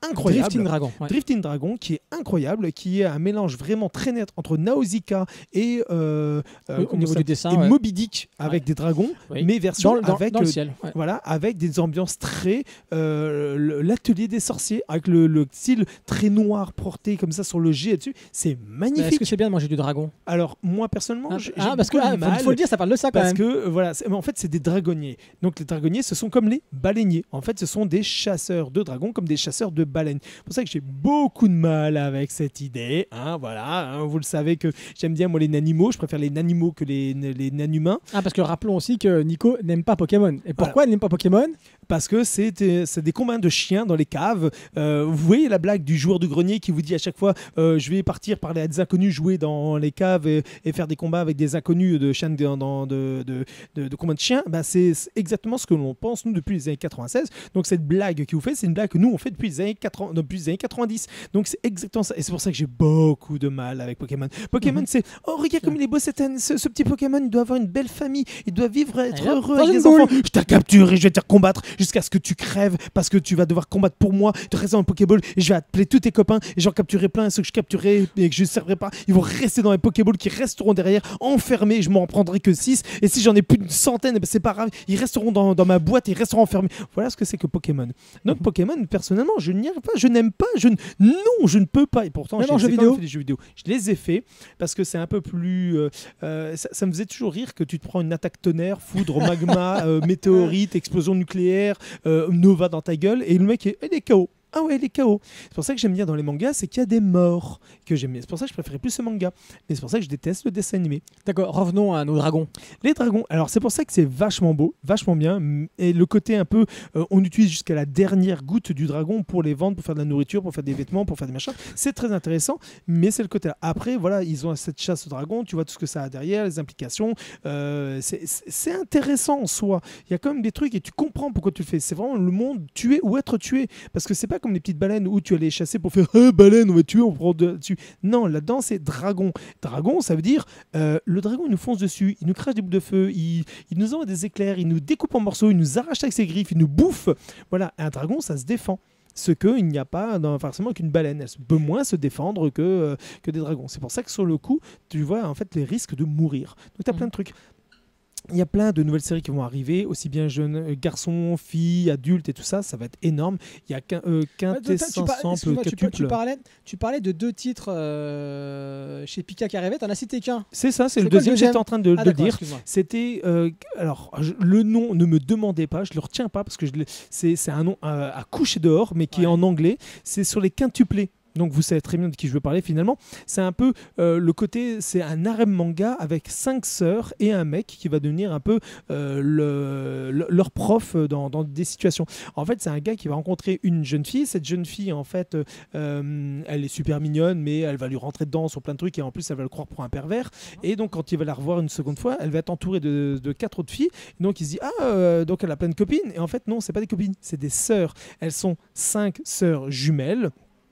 incroyable. Drifting Dragon. Ouais. Drifting Dragon, qui est incroyable, qui est un mélange vraiment très net entre Nausicaa et, euh, euh, au niveau ça, du dessin, et ouais. Moby Dick avec ouais. des dragons, oui. mais version dans, dans, avec dans le euh, ciel. Ouais. Voilà, avec des ambiances très euh, l'atelier des sorciers, avec le, le style très noir porté comme ça sur le G dessus, c'est magnifique. Est-ce que c'est bien de manger du dragon? Alors moi personnellement, ah, j'ai ah, parce que ah, mal, faut, faut le dire, ça parle de ça quand parce même. que voilà, en fait c'est des dragonniers. Donc les dragonniers, ce sont comme les baleiniers. En fait, ce sont des chasseurs de dragons, comme des chasseurs de baleines. C'est pour ça que j'ai beaucoup de mal avec cette idée. Hein, voilà, hein, vous le savez que j'aime bien moi les nanimaux. Je préfère les nanimaux que les les nanumains. Ah, parce que rappelons aussi que Nico n'aime pas Pokémon. Et pourquoi voilà. il n'aime pas Pokémon? Parce que c'est des, c'est des combats de chiens dans les caves. Euh, vous voyez la blague du joueur de grenier qui vous dit à chaque fois euh, je vais partir parler à des inconnus, jouer dans les caves et, et faire des combats avec des inconnus de chiens de, de, de, de, de, de combats de chiens. Bah, c'est exactement ce que l'on pense nous depuis les années quatre-vingt-seize. Donc cette blague qu'il vous fait, c'est une blague que nous on fait depuis les années, quatre-vingts, depuis les années quatre-vingt-dix. Donc c'est exactement ça. Et c'est pour ça que j'ai beaucoup de mal avec Pokémon. Pokémon, mm-hmm. c'est oh regarde comme il est beau cette année, ce, ce petit Pokémon, il doit avoir une belle famille, il doit vivre, être Alors, heureux avec des enfants. Je t'ai capturé, je vais te faire combattre jusqu'à ce que tu crèves parce que tu vas devoir combattre pour moi, te rester dans un Pokéball et je vais appeler tous tes copains et j'en capturerai plein et ceux que je capturerai et que je ne servirai pas, ils vont rester dans les Pokéballs qui resteront derrière enfermés et je m'en prendrai que six et si j'en ai plus d'une centaine, ben c'est pas grave, ils resteront dans, dans ma boîte et ils resteront enfermés. Voilà ce que c'est que Pokémon. Donc mm-hmm. Pokémon, personnellement, je n'y arrive pas, je n'aime pas, je ne... non, je ne peux pas et pourtant j'ai jeux vidéo. fait des jeux vidéo. Je les ai faits parce que c'est un peu plus... Euh, euh, ça, ça me faisait toujours rire que tu te prends une attaque tonnerre, foudre, magma, euh, météorite, explosion nucléaire, euh, Nova dans ta gueule et le mec est, il est K O. Ah ouais, il est K O. C'est pour ça que j'aime bien dans les mangas, c'est qu'il y a des morts que j'aime bien. C'est pour ça que je préférais plus ce manga. Mais c'est pour ça que je déteste le dessin animé. D'accord, revenons à nos dragons. Les dragons, alors c'est pour ça que c'est vachement beau, vachement bien. Et le côté un peu, euh, on utilise jusqu'à la dernière goutte du dragon pour les vendre, pour faire de la nourriture, pour faire des vêtements, pour faire des machins. C'est très intéressant, mais c'est le côté là. Après, voilà, ils ont cette chasse au dragon, tu vois tout ce que ça a derrière, les implications. Euh, c'est, c'est intéressant en soi. Il y a quand même des trucs et tu comprends pourquoi tu le fais. C'est vraiment le monde tuer ou être tué. Parce que c'est pas comme les petites baleines où tu allais chasser pour faire hey, baleine, on va tuer, on prend dessus. Non, là-dedans, c'est dragon. Dragon, ça veut dire euh, le dragon, il nous fonce dessus, il nous crache des boules de feu, il, il nous envoie des éclairs, il nous découpe en morceaux, il nous arrache avec ses griffes, il nous bouffe. Voilà, un dragon, ça se défend. Ce qu'il n'y a pas dans, forcément qu'une baleine. Elle peut moins se défendre que, euh, que des dragons. C'est pour ça que sur le coup, tu vois en fait les risques de mourir. Donc, tu as mmh. plein de trucs. Il y a plein de nouvelles séries qui vont arriver, aussi bien jeunes garçons, filles, adultes et tout ça, ça va être énorme. Il y a euh, quintessence simple, tu, tu, parlais, tu parlais de deux titres euh, chez Pika qui arrivaient, t'en as cité qu'un. C'est ça, c'est, c'est le deuxième, j'étais en train de, ah, de le dire. C'était, euh, alors je, le nom, ne me demandez pas, je ne le retiens pas parce que je, c'est, c'est un nom euh, à coucher dehors, mais qui ouais. est en anglais, c'est sur les quintuplés. Donc vous savez très bien de qui je veux parler finalement. C'est un peu euh, le côté, c'est un harem manga avec cinq sœurs et un mec qui va devenir un peu euh, le, le, leur prof dans, dans des situations. En fait, c'est un gars qui va rencontrer une jeune fille. Cette jeune fille, en fait, euh, elle est super mignonne, mais elle va lui rentrer dedans sur plein de trucs et en plus, elle va le croire pour un pervers. Et donc, quand il va la revoir une seconde fois, elle va être entourée de, de quatre autres filles. Et donc, il se dit, ah, euh, donc elle a plein de copines. Et en fait, non, c'est pas des copines, c'est des sœurs. Elles sont cinq sœurs jumelles.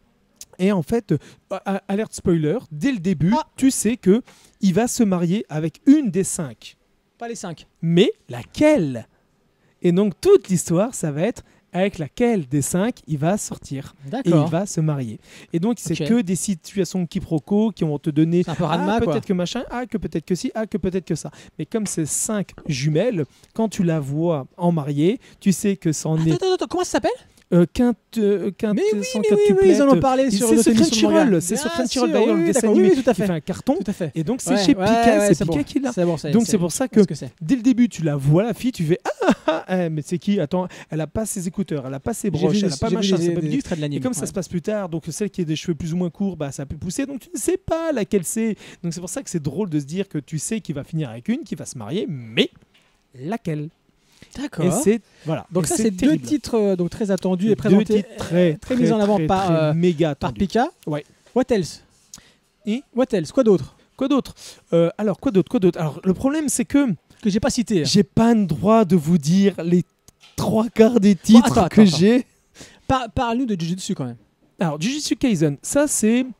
Et en fait, euh, alerte spoiler, dès le début, ah. tu sais que il va se marier avec une des cinq. Pas les cinq. Mais laquelle? Et donc, toute l'histoire, ça va être avec laquelle des cinq il va sortir. D'accord. Et il va se marier. Et donc, c'est okay. que des situations quiproquos qui vont te donner un peu ah, ras-de-main, peut-être quoi. que machin, ah, que peut-être que ci, ah, que peut-être que ça. Mais comme c'est cinq jumelles, quand tu la vois en mariée, tu sais que c'en attends, est... Attends, attends, comment ça s'appelle? Euh, quinte, euh, quinte, mais oui, mais oui, oui, ils en ont parlé sur le Crunchyroll. C'est sur Crunchyroll d'ailleurs oui, le dessin animé oui, tout à fait. qui fait un carton. Tout à fait. Et donc c'est ouais, chez ouais, Pika, ouais, c'est, c'est Pika bon. qui l'a. C'est bon, c'est, donc c'est, c'est pour ça que, que dès le début tu la vois la fille, tu fais ah ah ah mais c'est qui? Attends, elle a pas ses écouteurs, elle a pas ses broches, elle a pas machin. Et comme ça se passe plus tard, donc celle qui a des cheveux plus ou moins courts, bah ça peut pousser. Donc tu ne sais pas laquelle c'est. Donc c'est pour ça que c'est drôle de se dire que tu sais qu'il va finir avec une, qui va se marier, mais laquelle? D'accord. Et c'est voilà. Donc et ça c'est, c'est terrible. deux titres euh, donc très attendus et présentés, très, très, très mis en avant très, par très euh, méga par Pika. Ouais. What else? Et What else? Quoi d'autre? Quoi d'autre euh, Alors quoi d'autre? Quoi d'autre Alors le problème c'est que que j'ai pas cité. Hein. J'ai pas le droit de vous dire les trois quarts des titres bon, attends, que attends, j'ai. Par, parle-nous de Jujutsu quand même. Alors Jujutsu Kaisen, ça c'est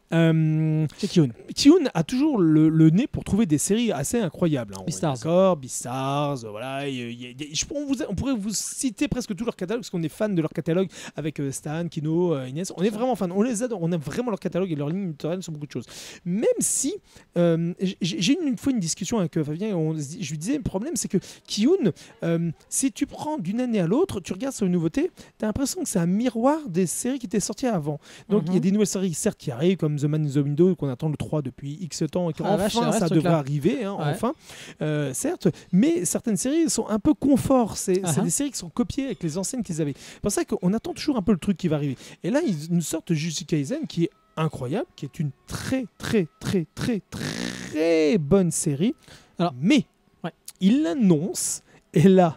Euh, C'est Ki-hoon. Ki-hoon a toujours le, le nez pour trouver des séries assez incroyables. Hein. Beastars. D'accord, Beastars, voilà. Il y a- il y a- il y a- je pourrais vous- on pourrait vous citer presque tout leur catalogue parce qu'on est fan de leur catalogue avec euh, Stan, Kino, euh, Inès. On est vraiment fan. On les adore. On aime vraiment leur catalogue et leur ligne éditoriale sur beaucoup de choses. Même si euh, j'ai j'ai eu une fois une discussion avec euh, Fabien, on, se dit- je lui disais le problème c'est que Ki-hoon, euh, si tu prends d'une année à l'autre, tu regardes sur les nouveautés, tu as l'impression que c'est un miroir des séries qui étaient sorties avant. Donc il Mhm. y a des nouvelles séries certes qui arrivent comme The Man in the Window qu'on attend le trois depuis X temps et Ah, vache, c'est qu'enfin vrai, ce ça truc-là. devrait arriver, hein, Ouais. enfin, euh, certes, mais certaines séries sont un peu confort. C'est c'est Uh-huh. des séries qui sont copiées avec les anciennes qu'ils avaient. C'est pour ça qu'on attend toujours un peu le truc qui va arriver. Et là, ils nous sortent Jujutsu Kaisen qui est incroyable, qui est une très très très très très bonne série. Alors, mais ouais. il l'annonce et là.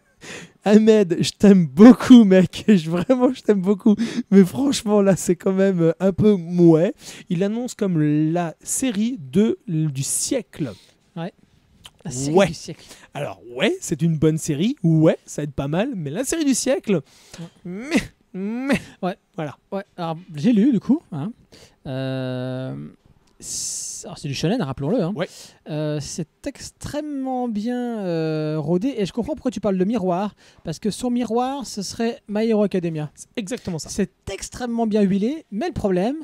Ahmed, je t'aime beaucoup, mec. Je, vraiment, je t'aime beaucoup. Mais franchement, là, c'est quand même un peu mouais. Il annonce comme la série de, du siècle. La série Ouais. du siècle. Alors, ouais, c'est une bonne série. Ouais, ça va être pas mal. Mais la série du siècle, mais, mais, Ouais. voilà. Ouais, alors j'ai lu du coup. Hein. Euh, c'est alors, c'est du shonen, rappelons-le. Hein. Ouais. Euh, c'est extrêmement bien euh, rodé et je comprends pourquoi tu parles de miroir parce que son miroir, ce serait My Hero Academia. C'est exactement ça. C'est extrêmement bien huilé, mais le problème,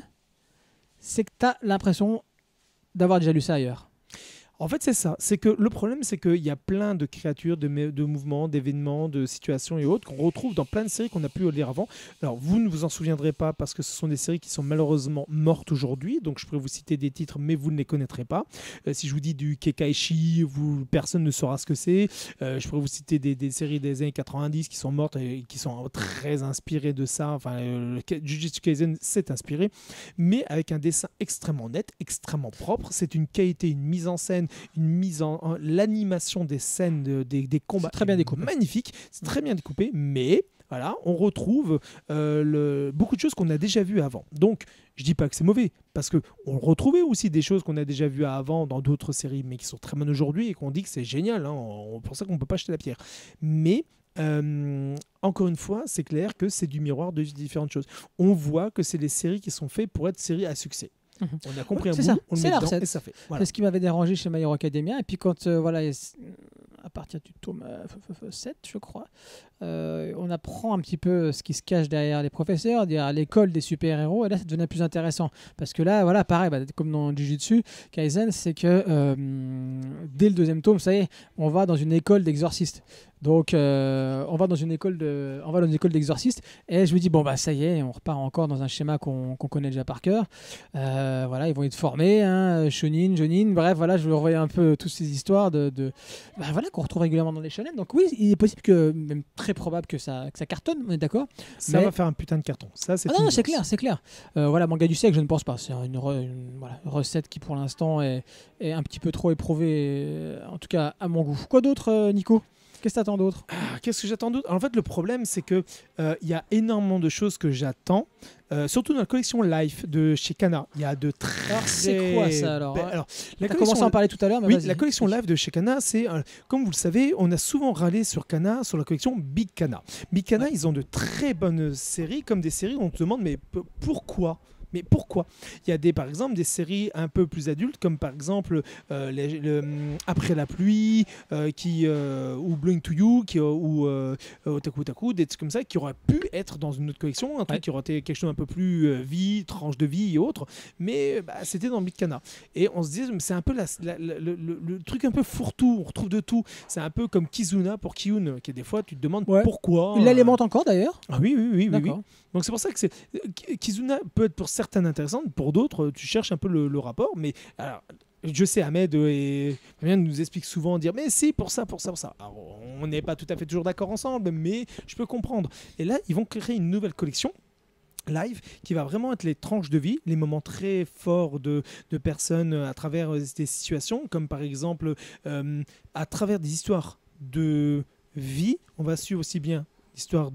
c'est que tu as l'impression d'avoir déjà lu ça ailleurs. En fait, c'est ça. C'est que le problème, c'est qu'il y a plein de créatures, de, mé- de mouvements, d'événements, de situations et autres qu'on retrouve dans plein de séries qu'on a pu lire avant. Alors, vous ne vous en souviendrez pas parce que ce sont des séries qui sont malheureusement mortes aujourd'hui. Donc, je pourrais vous citer des titres, mais vous ne les connaîtrez pas. Euh, si je vous dis du Kekaishi, vous, personne ne saura ce que c'est. Euh, je pourrais vous citer des, des séries des années quatre-vingt-dix qui sont mortes et qui sont très inspirées de ça. Enfin, euh, le Jujutsu Kaisen s'est inspiré, mais avec un dessin extrêmement net, extrêmement propre. C'est une qualité, une mise en scène, une mise en, en- l'animation des scènes, de- des, des combats, C'est très bien est découpé. magnifique, c'est très bien découpé, mais voilà, on retrouve euh, le, beaucoup de choses qu'on a déjà vues avant. Donc, je dis pas que c'est mauvais, parce que on retrouvait aussi des choses qu'on a déjà vues avant dans d'autres séries, mais qui sont très bonnes aujourd'hui et qu'on dit que c'est génial. Hein, on- pour ça qu'on peut pas jeter la pierre. Mais euh, encore une fois, c'est clair que c'est du miroir de différentes choses. On voit que c'est des séries qui sont faites pour être séries à succès. Mhm. On a compris Ouais, un c'est bout, ça, on le c'est met la dedans recette. et ça fait. Voilà. C'est ce qui m'avait dérangé chez My Hero Academia. Et puis quand, euh, voilà, et c- à partir du tome euh, f- f- f- sept, je crois, euh, on apprend un petit peu ce qui se cache derrière les professeurs, derrière l'école des super-héros. Et là, ça devenait plus intéressant. Parce que là, voilà, pareil, bah, comme dans Jujutsu Kaisen, c'est que euh, dès le deuxième tome, ça y est, on va dans une école d'exorcistes. Donc, euh, on va dans une école de, on va dans une école d'exorcistes. Et je me dis, bon, bah, ça y est, on repart encore dans un schéma qu'on qu'on connaît déjà par cœur. Euh, voilà, ils vont être formés, hein, shonin, jonin, bref, voilà, je revoyais un peu toutes ces histoires de, de bah, voilà, qu'on retrouve régulièrement dans les shonen. Donc oui, il est possible que, même très probable que ça, que ça cartonne, on est d'accord. Ça mais- va faire un putain de carton. Ça, c'est Ah non, une c'est évidence. clair, c'est clair. Euh, voilà, manga du siècle, je ne pense pas. C'est une, re- une, voilà, recette qui, pour l'instant, est, est un petit peu trop éprouvée, euh, en tout cas à mon goût. Quoi d'autre, euh, Nico ? Qu'est-ce que t'attends d'autre ? Ah, qu'est-ce que j'attends d'autre ? En fait, le problème, c'est que euh, il y a énormément de choses que j'attends, euh, surtout dans la collection Life de chez Kana. Il y a de très. Alors, c'est quoi ça, alors Ben, alors, la T'as commencé à en parler tout à l'heure, mais Oui, vas-y. la collection Live de chez Kana, c'est, euh, comme vous le savez, on a souvent râlé sur Kana, sur la collection Big Kana. Big Kana, Ouais. ils ont de très bonnes séries, comme des séries où on se demande, mais p- pourquoi ? Mais pourquoi ? Il y a des, par exemple des séries un peu plus adultes, comme par exemple euh, les- le, hum, Après la pluie, euh, qui, euh, ou Blowing to You, qui, euh, ou euh, Otaku Otaku, des trucs comme ça, qui auraient pu être dans une autre collection, un truc Ouais. qui aurait été quelque chose un peu plus euh, vie, tranche de vie et autres, mais bah, c'était dans Big Kana. Et on se disait, mais c'est un peu la- la- la- le, le- le truc un peu fourre-tout, on retrouve de tout. C'est un peu comme Kizuna pour Ki-hoon, qui est des fois, tu te demandes Ouais. pourquoi. Il euh, l'alimente encore d'ailleurs. Ah oui, oui, oui, oui, oui. D'accord. Donc c'est pour ça que c'est Ki- Kizuna peut être pour certaines intéressante, pour d'autres tu cherches un peu le, le rapport. Mais alors, je sais, Ahmed et Fabien nous explique souvent dire mais si pour ça, pour ça, pour ça. Alors, on n'est pas tout à fait toujours d'accord ensemble, mais je peux comprendre. Et là, ils vont créer une nouvelle collection live qui va vraiment être les tranches de vie, les moments très forts de, de personnes à travers euh, des situations, comme par exemple euh, à travers des histoires de vie. On va suivre aussi bien l'histoire de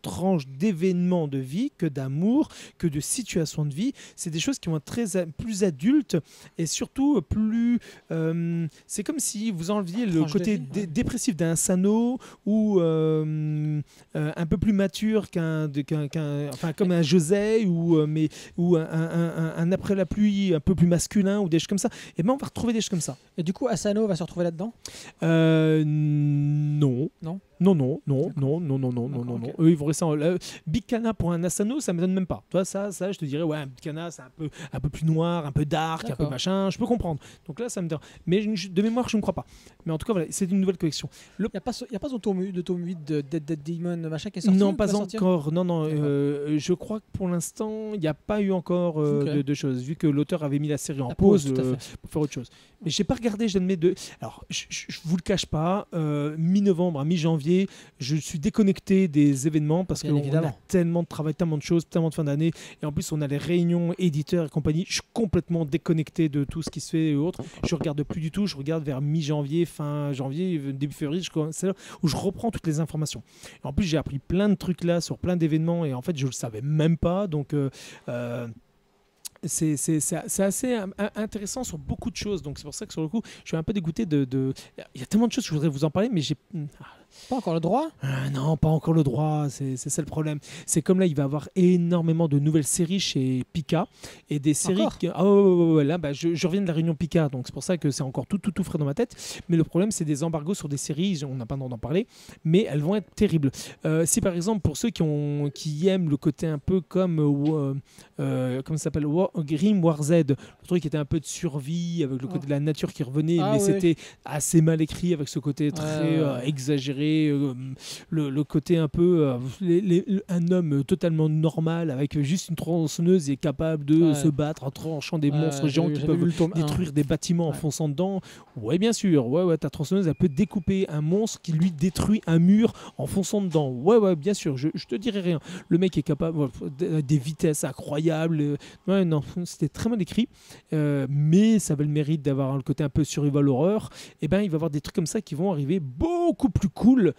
tranches d'événements de vie que d'amour, que de situations de vie. C'est des choses qui vont être très a- plus adultes et surtout plus... euh, c'est comme si vous enleviez le Tranche de côté vie, dé- ouais. dépressif d'un Sano ou euh, euh, un peu plus mature qu'un, de- qu'un, qu'un- enfin comme un José ou euh, mais ou un, un- un- un après la pluie un peu plus masculin ou des choses comme ça. Et ben on va retrouver des choses comme ça. Et du coup, Asano va se retrouver là-dedans. Euh, non. Non. Non, non, non, D'accord. non, non, non, non, non, D'accord, non, non. ok. Eux, ils vont rester en... euh, Big Cana pour un Asano, ça me donne même pas. Toi, ça, ça, je te dirais, ouais, un Big Cana, c'est un peu, un peu plus noir, un peu dark, un peu D'accord. machin. Je peux comprendre. Donc là, ça me donne. Mais je- de mémoire, je ne crois pas. Mais en tout cas, voilà, c'est une nouvelle collection. Le... Il n'y a pas, ce- y a pas son tome, de tome huit de Dead Dead Demon machin qui est sorti. Non, qui pas va sortir encore. Non, non. D'accord. euh, je crois que pour l'instant, il n'y a pas eu encore euh, Ok. de, de choses, vu que l'auteur avait mis la série en La pause, pause, tout à euh, fait. pour faire autre chose. Mais j'ai pas regardé, je d'admets de. Alors, je, je, je vous le cache pas, euh, mi-novembre à mi-janvier, je suis déconnecté des événements parce Bien qu'on a évidemment. tellement de travail, tellement de choses, tellement de fin d'année, et en plus on a les réunions éditeurs et compagnie. Je suis complètement déconnecté de tout ce qui se fait et autres. Je regarde plus du tout. Je regarde vers mi-janvier, fin janvier, début février. Je commence- C'est là où je reprends toutes les informations. Et en plus, j'ai appris plein de trucs là sur plein d'événements et en fait, je le savais même pas. Donc euh, euh, c'est c'est- c'est- c'est assez euh, intéressant sur beaucoup de choses. Donc c'est pour ça que sur le coup, je suis un peu dégoûté de... de- Il y a tellement de choses que je voudrais vous en parler, mais j'ai... Pas encore le droit. Ah non, pas encore le droit, c'est c'est ça le problème. C'est comme là, il va y avoir énormément de nouvelles séries chez Pika et des séries. Encore qui- Ah ouais, ouais, ouais, ouais, là, bah, je, je reviens de la réunion Pika, donc c'est pour ça que c'est encore tout, tout, tout frais dans ma tête. Mais le problème, c'est des embargos sur des séries, on n'a pas le droit d'en parler, mais elles vont être terribles. Euh, si par exemple, pour ceux qui, ont, qui aiment le côté un peu comme. Euh, euh, comment ça s'appelle War, Grim War Z, le truc qui était un peu de survie, avec le côté Oh. de la nature qui revenait, Ah mais ouais. c'était assez mal écrit, avec ce côté très ouais, ouais. euh, exagéré. Euh, le, le côté un peu euh, les- les- un homme totalement normal avec juste une tronçonneuse est capable de Ouais. se battre en tranchant des Ouais, monstres ouais, géants j'avais- qui j'avais peuvent vu le tome un. détruire des bâtiments en Ouais. fonçant dedans. Ouais, bien sûr. Ouais, ouais, ta tronçonneuse elle peut découper un monstre qui lui détruit un mur en fonçant dedans. Ouais, ouais, bien sûr. Je, je te dirai rien. Le mec est capable ouais, de- des vitesses incroyables. Euh, Ouais, non, c'était très mal écrit, euh, mais ça avait le mérite d'avoir le côté un peu survival horror. Et ben, il va y avoir des trucs comme ça qui vont arriver beaucoup plus cool.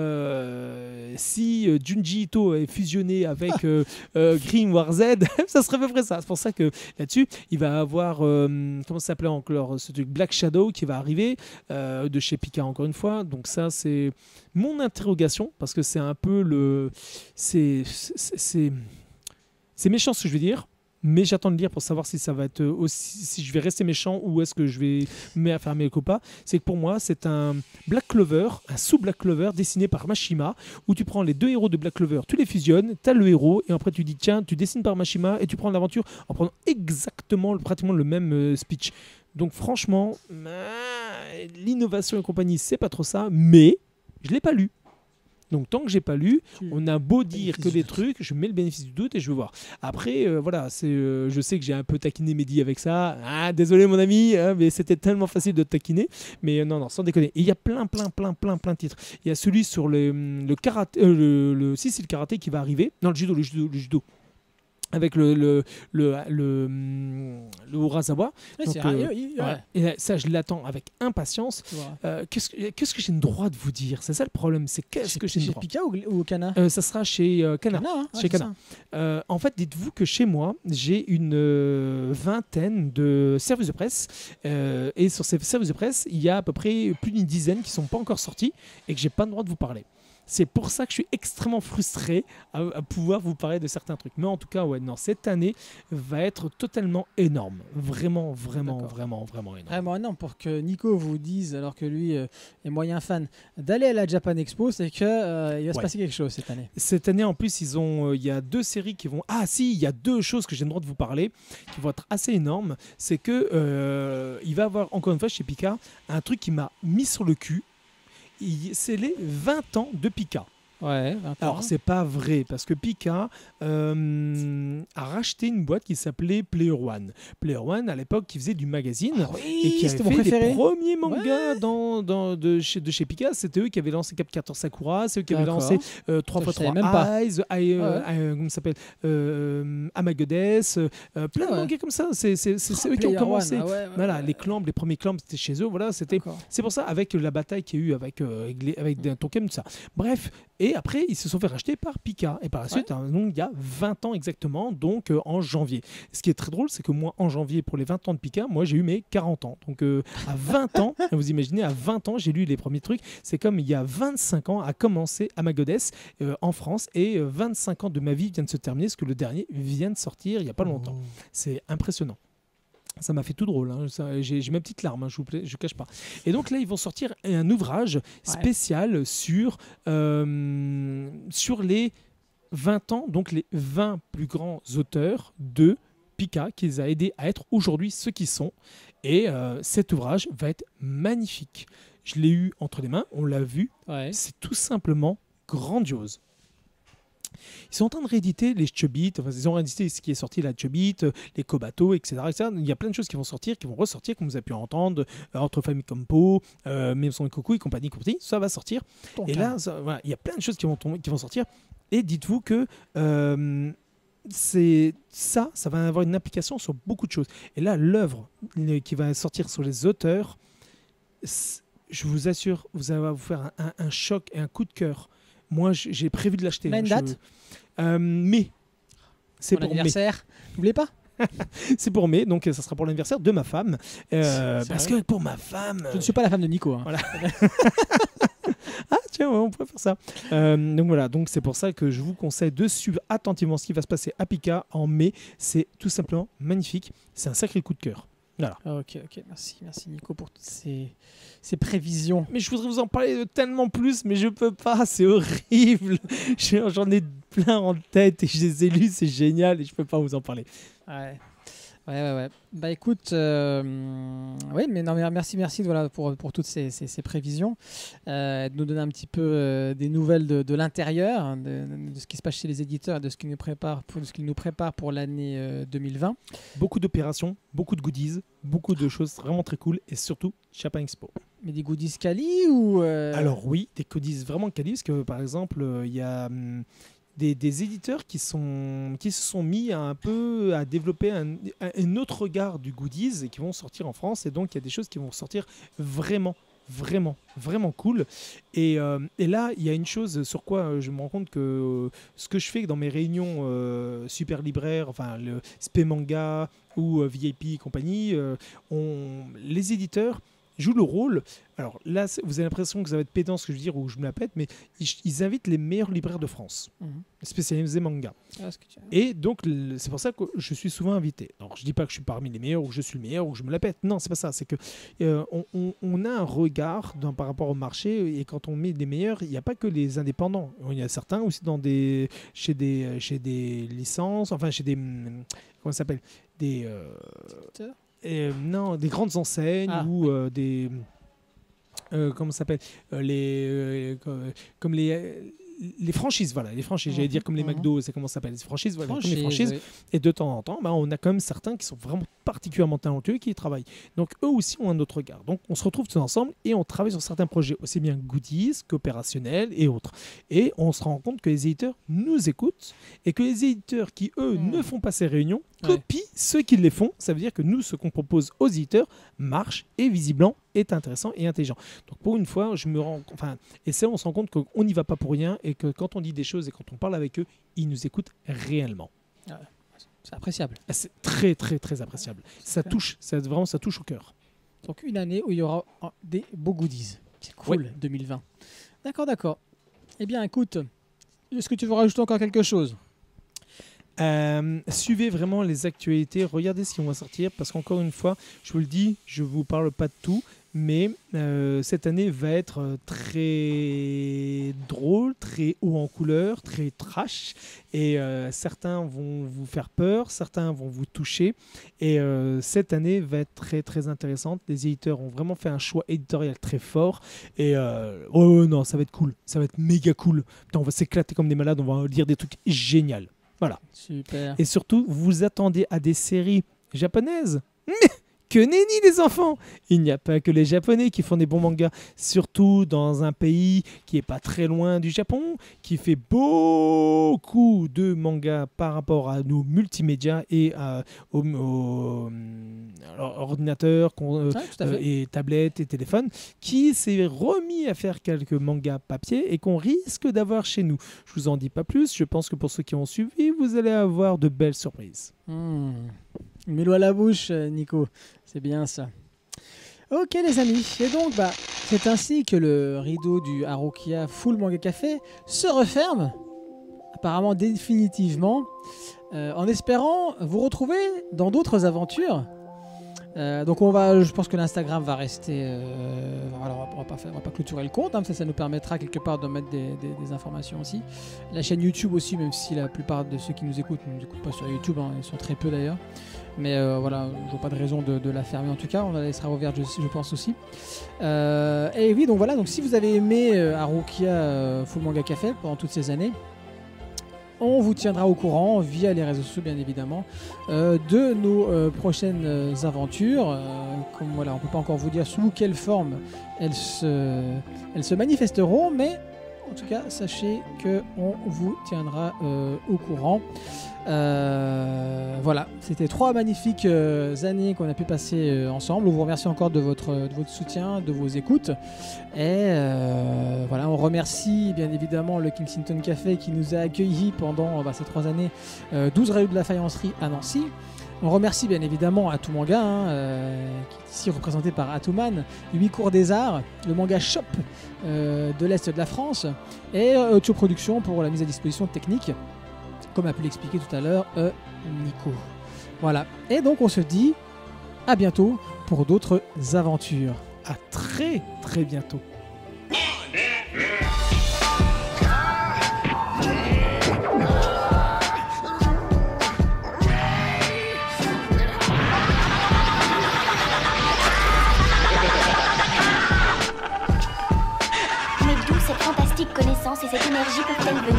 Euh, si euh, Junji Ito est fusionné avec euh, euh, Grim War Z, ça serait à peu près ça. C'est pour ça que là-dessus, il va avoir euh, comment ça s'appelait encore ce truc Black Shadow qui va arriver euh, de chez Pika encore une fois. Donc ça, c'est mon interrogation parce que c'est un peu le, c'est c'est c'est, c'est méchant ce que je veux dire. Mais j'attends de lire pour savoir si ça va être aussi, si je vais rester méchant ou est-ce que je vais me faire mes copains. C'est que pour moi, c'est un Black Clover, un sous-Black Clover dessiné par Mashima, où tu prends les deux héros de Black Clover, tu les fusionnes, tu as le héros, et après tu dis tiens, tu dessines par Mashima et tu prends l'aventure en prenant exactement, pratiquement le même euh, speech. Donc franchement, euh, l'innovation et compagnie, c'est pas trop ça, mais je l'ai pas lu. Donc tant que j'ai pas lu, Tu- on a beau dire Bénéfice que du des doute. trucs, je mets le bénéfice du doute et je veux voir. Après, euh, voilà, c'est, euh, je sais que j'ai un peu taquiné Mehdi avec ça. Ah, désolé mon ami, hein, mais c'était tellement facile de te taquiner. Mais euh, non, non, sans déconner. Et il y a plein, plein, plein, plein, plein de titres. Il y a celui sur le, le karaté, euh, le, le, si c'est le karaté qui va arriver. Non, le judo, le judo, le judo. Avec le, le, le, le, le Urasawa. Ouais, Donc, c'est- euh, ah, il- il- Ouais. ouais, Et là, ça, je l'attends avec impatience. tu vois. Euh, qu'est-ce, que, qu'est-ce que j'ai le droit de vous dire? C'est ça le problème. C'est qu'est-ce Chez- que j'ai le chez droit? Pika ou, ou au Cana Euh, ça sera chez euh, Kana. Cana, hein, ouais, chez c'est Kana. ça. Euh, en fait, dites-vous que chez moi, j'ai une euh, vingtaine de services de presse. Euh, et sur ces services de presse, il y a à peu près plus d'une dizaine qui ne sont pas encore sortis et que j'ai pas le droit de vous parler. C'est pour ça que je suis extrêmement frustré à, à pouvoir vous parler de certains trucs. Mais en tout cas, ouais, non, cette année va être totalement énorme. Vraiment, vraiment, D'accord. vraiment, vraiment énorme. Vraiment non, pour que Nico vous dise, alors que lui euh, est moyen fan, d'aller à la Japan Expo, c'est que euh, il va se Ouais. passer quelque chose cette année. Cette année, en plus, ils ont, euh, il y a deux séries qui vont. Ah, si, il y a deux choses que j'ai le droit de vous parler qui vont être assez énormes. C'est que euh, il va y avoir encore une fois chez Pika un truc qui m'a mis sur le cul. Il- C'est les vingt ans de Pika. Ouais, vingt ans. Alors, c'est pas vrai, parce que Pika euh, a racheté une boîte qui s'appelait Player One. Player One, à l'époque, qui faisait du magazine. Ah oui, Et qui c'était avait mon fait préféré. les premiers mangas dans, dans, de, chez, de chez Pika. C'était eux qui avaient lancé Cap quatorze Sakura, c'est eux qui avaient D'accord. lancé euh, trois Ça, fois je savais trois même pas. Eyes, I- euh, Ouais. I- comment ça s'appelle euh, Amagodes, euh, plein Ah de ouais. mangas comme ça. C'est c'est- c'est- c'est Oh, eux qui ont Player commencé. One, ah ouais, ouais, Voilà, ouais. les clambs, les premiers clambs, c'était chez eux. Voilà, c'était. D'accord. C'est pour ça, avec la bataille qu'il y a eu avec, euh, avec, les- avec des- Tonkam, tout ça. Bref, et Et après, ils se sont fait racheter par Pika. Et par la suite, Ouais. hein, donc, il y a vingt ans exactement, donc euh, en janvier. Ce qui est très drôle, c'est que moi, en janvier, pour les vingt ans de Pika, moi, j'ai eu mes quarante ans. Donc euh, à vingt ans, vous imaginez, à vingt ans, j'ai lu les premiers trucs. C'est comme il y a vingt-cinq ans a commencé Amagodes euh, en France. Et euh, vingt-cinq ans de ma vie viennent de se terminer, parce que le dernier vient de sortir il n'y a pas longtemps. C'est impressionnant. Ça m'a fait tout drôle. Hein. Ça, j'ai, j'ai mes petites larmes, hein, je vous je cache pas. Et donc là, ils vont sortir un ouvrage spécial ouais. sur, euh, sur les vingt ans, donc les vingt plus grands auteurs de Pika qui les a aidés à être aujourd'hui ceux qu'ils sont. Et euh, cet ouvrage va être magnifique. Je l'ai eu entre les mains, on l'a vu. Ouais. C'est tout simplement grandiose. Ils sont en train de rééditer les Chubit, enfin, ils ont réédité ce qui est sorti, la Chubit, les Kobato, et cetera, et cetera. Il y a plein de choses qui vont sortir, qui vont ressortir, comme vous avez pu entendre, euh, entre Famille Compo, euh, Maison et Coucou et compagnie, compagnie, ça va sortir. Ton et cas. là, ça, voilà, il y a plein de choses qui vont, tomber, qui vont sortir. Et dites-vous que euh, c'est ça, ça va avoir une application sur beaucoup de choses. Et là, l'œuvre qui va sortir sur les auteurs, je vous assure, vous allez vous faire un, un, un choc et un coup de cœur. Moi, j'ai prévu de l'acheter. Même date je... euh, mai. C'est pour l'anniversaire. N'oubliez pas. C'est pour mai, donc ça sera pour l'anniversaire de ma femme. Euh, parce vrai. que pour ma femme... Je ne suis pas la femme de Nico. Hein. Voilà. Ah tiens, ouais, on pourrait faire ça. Euh, donc voilà, donc c'est pour ça que je vous conseille de suivre attentivement ce qui va se passer à Pika en mai. C'est tout simplement magnifique. C'est un sacré coup de cœur. Voilà. Ok, ok, merci, merci Nico pour toutes ces, ces prévisions. Mais je voudrais vous en parler de tellement plus, mais je peux pas, c'est horrible. J'en ai plein en tête et je les ai lus, c'est génial et je peux pas vous en parler. Ouais. Ouais, ouais, ouais. Bah écoute, euh, oui, mais non, mais merci, merci voilà, pour, pour toutes ces, ces, ces prévisions, euh, de nous donner un petit peu euh, des nouvelles de, de l'intérieur, hein, de, de ce qui se passe chez les éditeurs, de ce qu'ils nous préparent pour, de ce qu'ils nous préparent pour l'année euh, deux mille vingt. Beaucoup d'opérations, beaucoup de goodies, beaucoup de choses vraiment très cool et surtout Japan Expo. Mais des goodies quali ou euh... Alors oui, des goodies vraiment quali, parce que par exemple, il euh, y a... Hum, Des, des éditeurs qui, sont, qui se sont mis à un peu à développer un, un autre regard du goodies et qui vont sortir en France. Et donc, il y a des choses qui vont sortir vraiment, vraiment, vraiment cool. Et, euh, et là, il y a une chose sur quoi je me rends compte que euh, ce que je fais dans mes réunions euh, super libraires, enfin le Spé Manga ou euh, V I P et compagnie, euh, on, les éditeurs jouent le rôle. Alors là, vous avez l'impression que ça va être pédant ce que je veux dire ou je me la pète, mais ils, ils invitent les meilleurs libraires de France, mmh. spécialisés manga. Ah, tu... Et donc, c'est pour ça que je suis souvent invité. Alors, je dis pas que je suis parmi les meilleurs ou que je suis le meilleur ou que je me la pète. Non, c'est pas ça. C'est que euh, on, on, on a un regard dans, par rapport au marché et quand on met des meilleurs, il n'y a pas que les indépendants. Il y a certains aussi dans des, chez, des, chez des licences, enfin chez des... Comment ça s'appelle Des... Euh, Et, non, des grandes enseignes ah, ou euh, des euh, comment ça s'appelle euh, les euh, comme les les franchises, voilà, les franchises, mmh, j'allais dire comme les mmh. McDo, c'est comment ça s'appelle, les franchises, voilà, Franchise, comme les franchises. Oui. Et de temps en temps, bah, on a quand même certains qui sont vraiment particulièrement talentueux et qui y travaillent. Donc eux aussi ont un autre regard. Donc on se retrouve tous ensemble et on travaille sur certains projets, aussi bien goodies qu'opérationnels et autres. Et on se rend compte que les éditeurs nous écoutent et que les éditeurs qui, eux, mmh. ne font pas ces réunions, copient ouais. ceux qui les font. Ça veut dire que nous, ce qu'on propose aux éditeurs marche, est visiblement, est intéressant et intelligent. Donc pour une fois, je me rends, enfin, et ça, on se rend compte qu'on n'y va pas pour rien et que quand on dit des choses et quand on parle avec eux, ils nous écoutent réellement. Ouais. C'est appréciable. C'est très très très appréciable. Ça touche, ça, vraiment ça touche au cœur. Donc une année où il y aura des beaux goodies. C'est cool, ouais. deux mille vingt. D'accord, d'accord. Eh bien, écoute, est-ce que tu veux rajouter encore quelque chose ? Euh, suivez vraiment les actualités, regardez ce qui va sortir parce qu'encore une fois, je vous le dis, je vous parle pas de tout, mais euh, cette année va être très drôle, très haut en couleur, très trash et euh, certains vont vous faire peur, certains vont vous toucher et euh, cette année va être très très intéressante. Les éditeurs ont vraiment fait un choix éditorial très fort et euh, oh non, ça va être cool, ça va être méga cool. Putain, on va s'éclater comme des malades, on va lire des trucs géniaux. Voilà. Super. Et surtout, vous attendez à des séries japonaises que nenni les enfants. Il n'y a pas que les Japonais qui font des bons mangas, surtout dans un pays qui est pas très loin du Japon, qui fait beaucoup de mangas par rapport à nos multimédias et à, aux, aux, alors, ordinateurs con, ouais, euh, et tablettes et téléphones, qui s'est remis à faire quelques mangas papier et qu'on risque d'avoir chez nous. Je vous en dis pas plus, je pense que pour ceux qui ont suivi, vous allez avoir de belles surprises. Mmh. Mets-le à la bouche, Nico. C'est bien ça. Ok les amis, et donc bah, c'est ainsi que le rideau du Harukia Full Manga Café se referme, apparemment définitivement, euh, en espérant vous retrouver dans d'autres aventures. Euh, donc on va, je pense que l'Instagram va rester, euh, voilà, on va, on va pas faire, on va pas clôturer le compte, hein, ça, ça nous permettra quelque part de mettre des, des, des informations aussi. La chaîne YouTube aussi, même si la plupart de ceux qui nous écoutent ne nous écoutent pas sur YouTube, hein, ils sont très peu d'ailleurs. Mais euh, voilà, je vois pas de raison de, de la fermer en tout cas, on la laissera ouverte je, je pense aussi. Euh, et oui, donc voilà, donc si vous avez aimé euh, Harukia euh, Full Manga Café pendant toutes ces années, on vous tiendra au courant via les réseaux sociaux bien évidemment euh, de nos euh, prochaines euh, aventures. Euh, comme voilà, on peut pas encore vous dire sous quelle forme elles se, elles se manifesteront, mais en tout cas sachez que on vous tiendra euh, au courant. Euh, voilà, c'était trois magnifiques euh, années qu'on a pu passer euh, ensemble. On vous remercie encore de votre, de votre soutien, de vos écoutes. Et euh, voilà, on remercie bien évidemment le Kensington Café qui nous a accueillis pendant bah, ces trois années, euh, douze rue de la Faïencerie à Nancy. On remercie bien évidemment Atou Manga, hein, euh, qui est ici représenté par Atouman, huit cours des arts, le manga shop euh, de l'Est de la France, et euh, Otio Productions pour la mise à disposition technique, comme a pu l'expliquer tout à l'heure euh, Nico. Voilà, et donc on se dit à bientôt pour d'autres aventures. À très très bientôt. Mais d'où cette fantastique connaissance et cette énergie peuvent-elles venir ?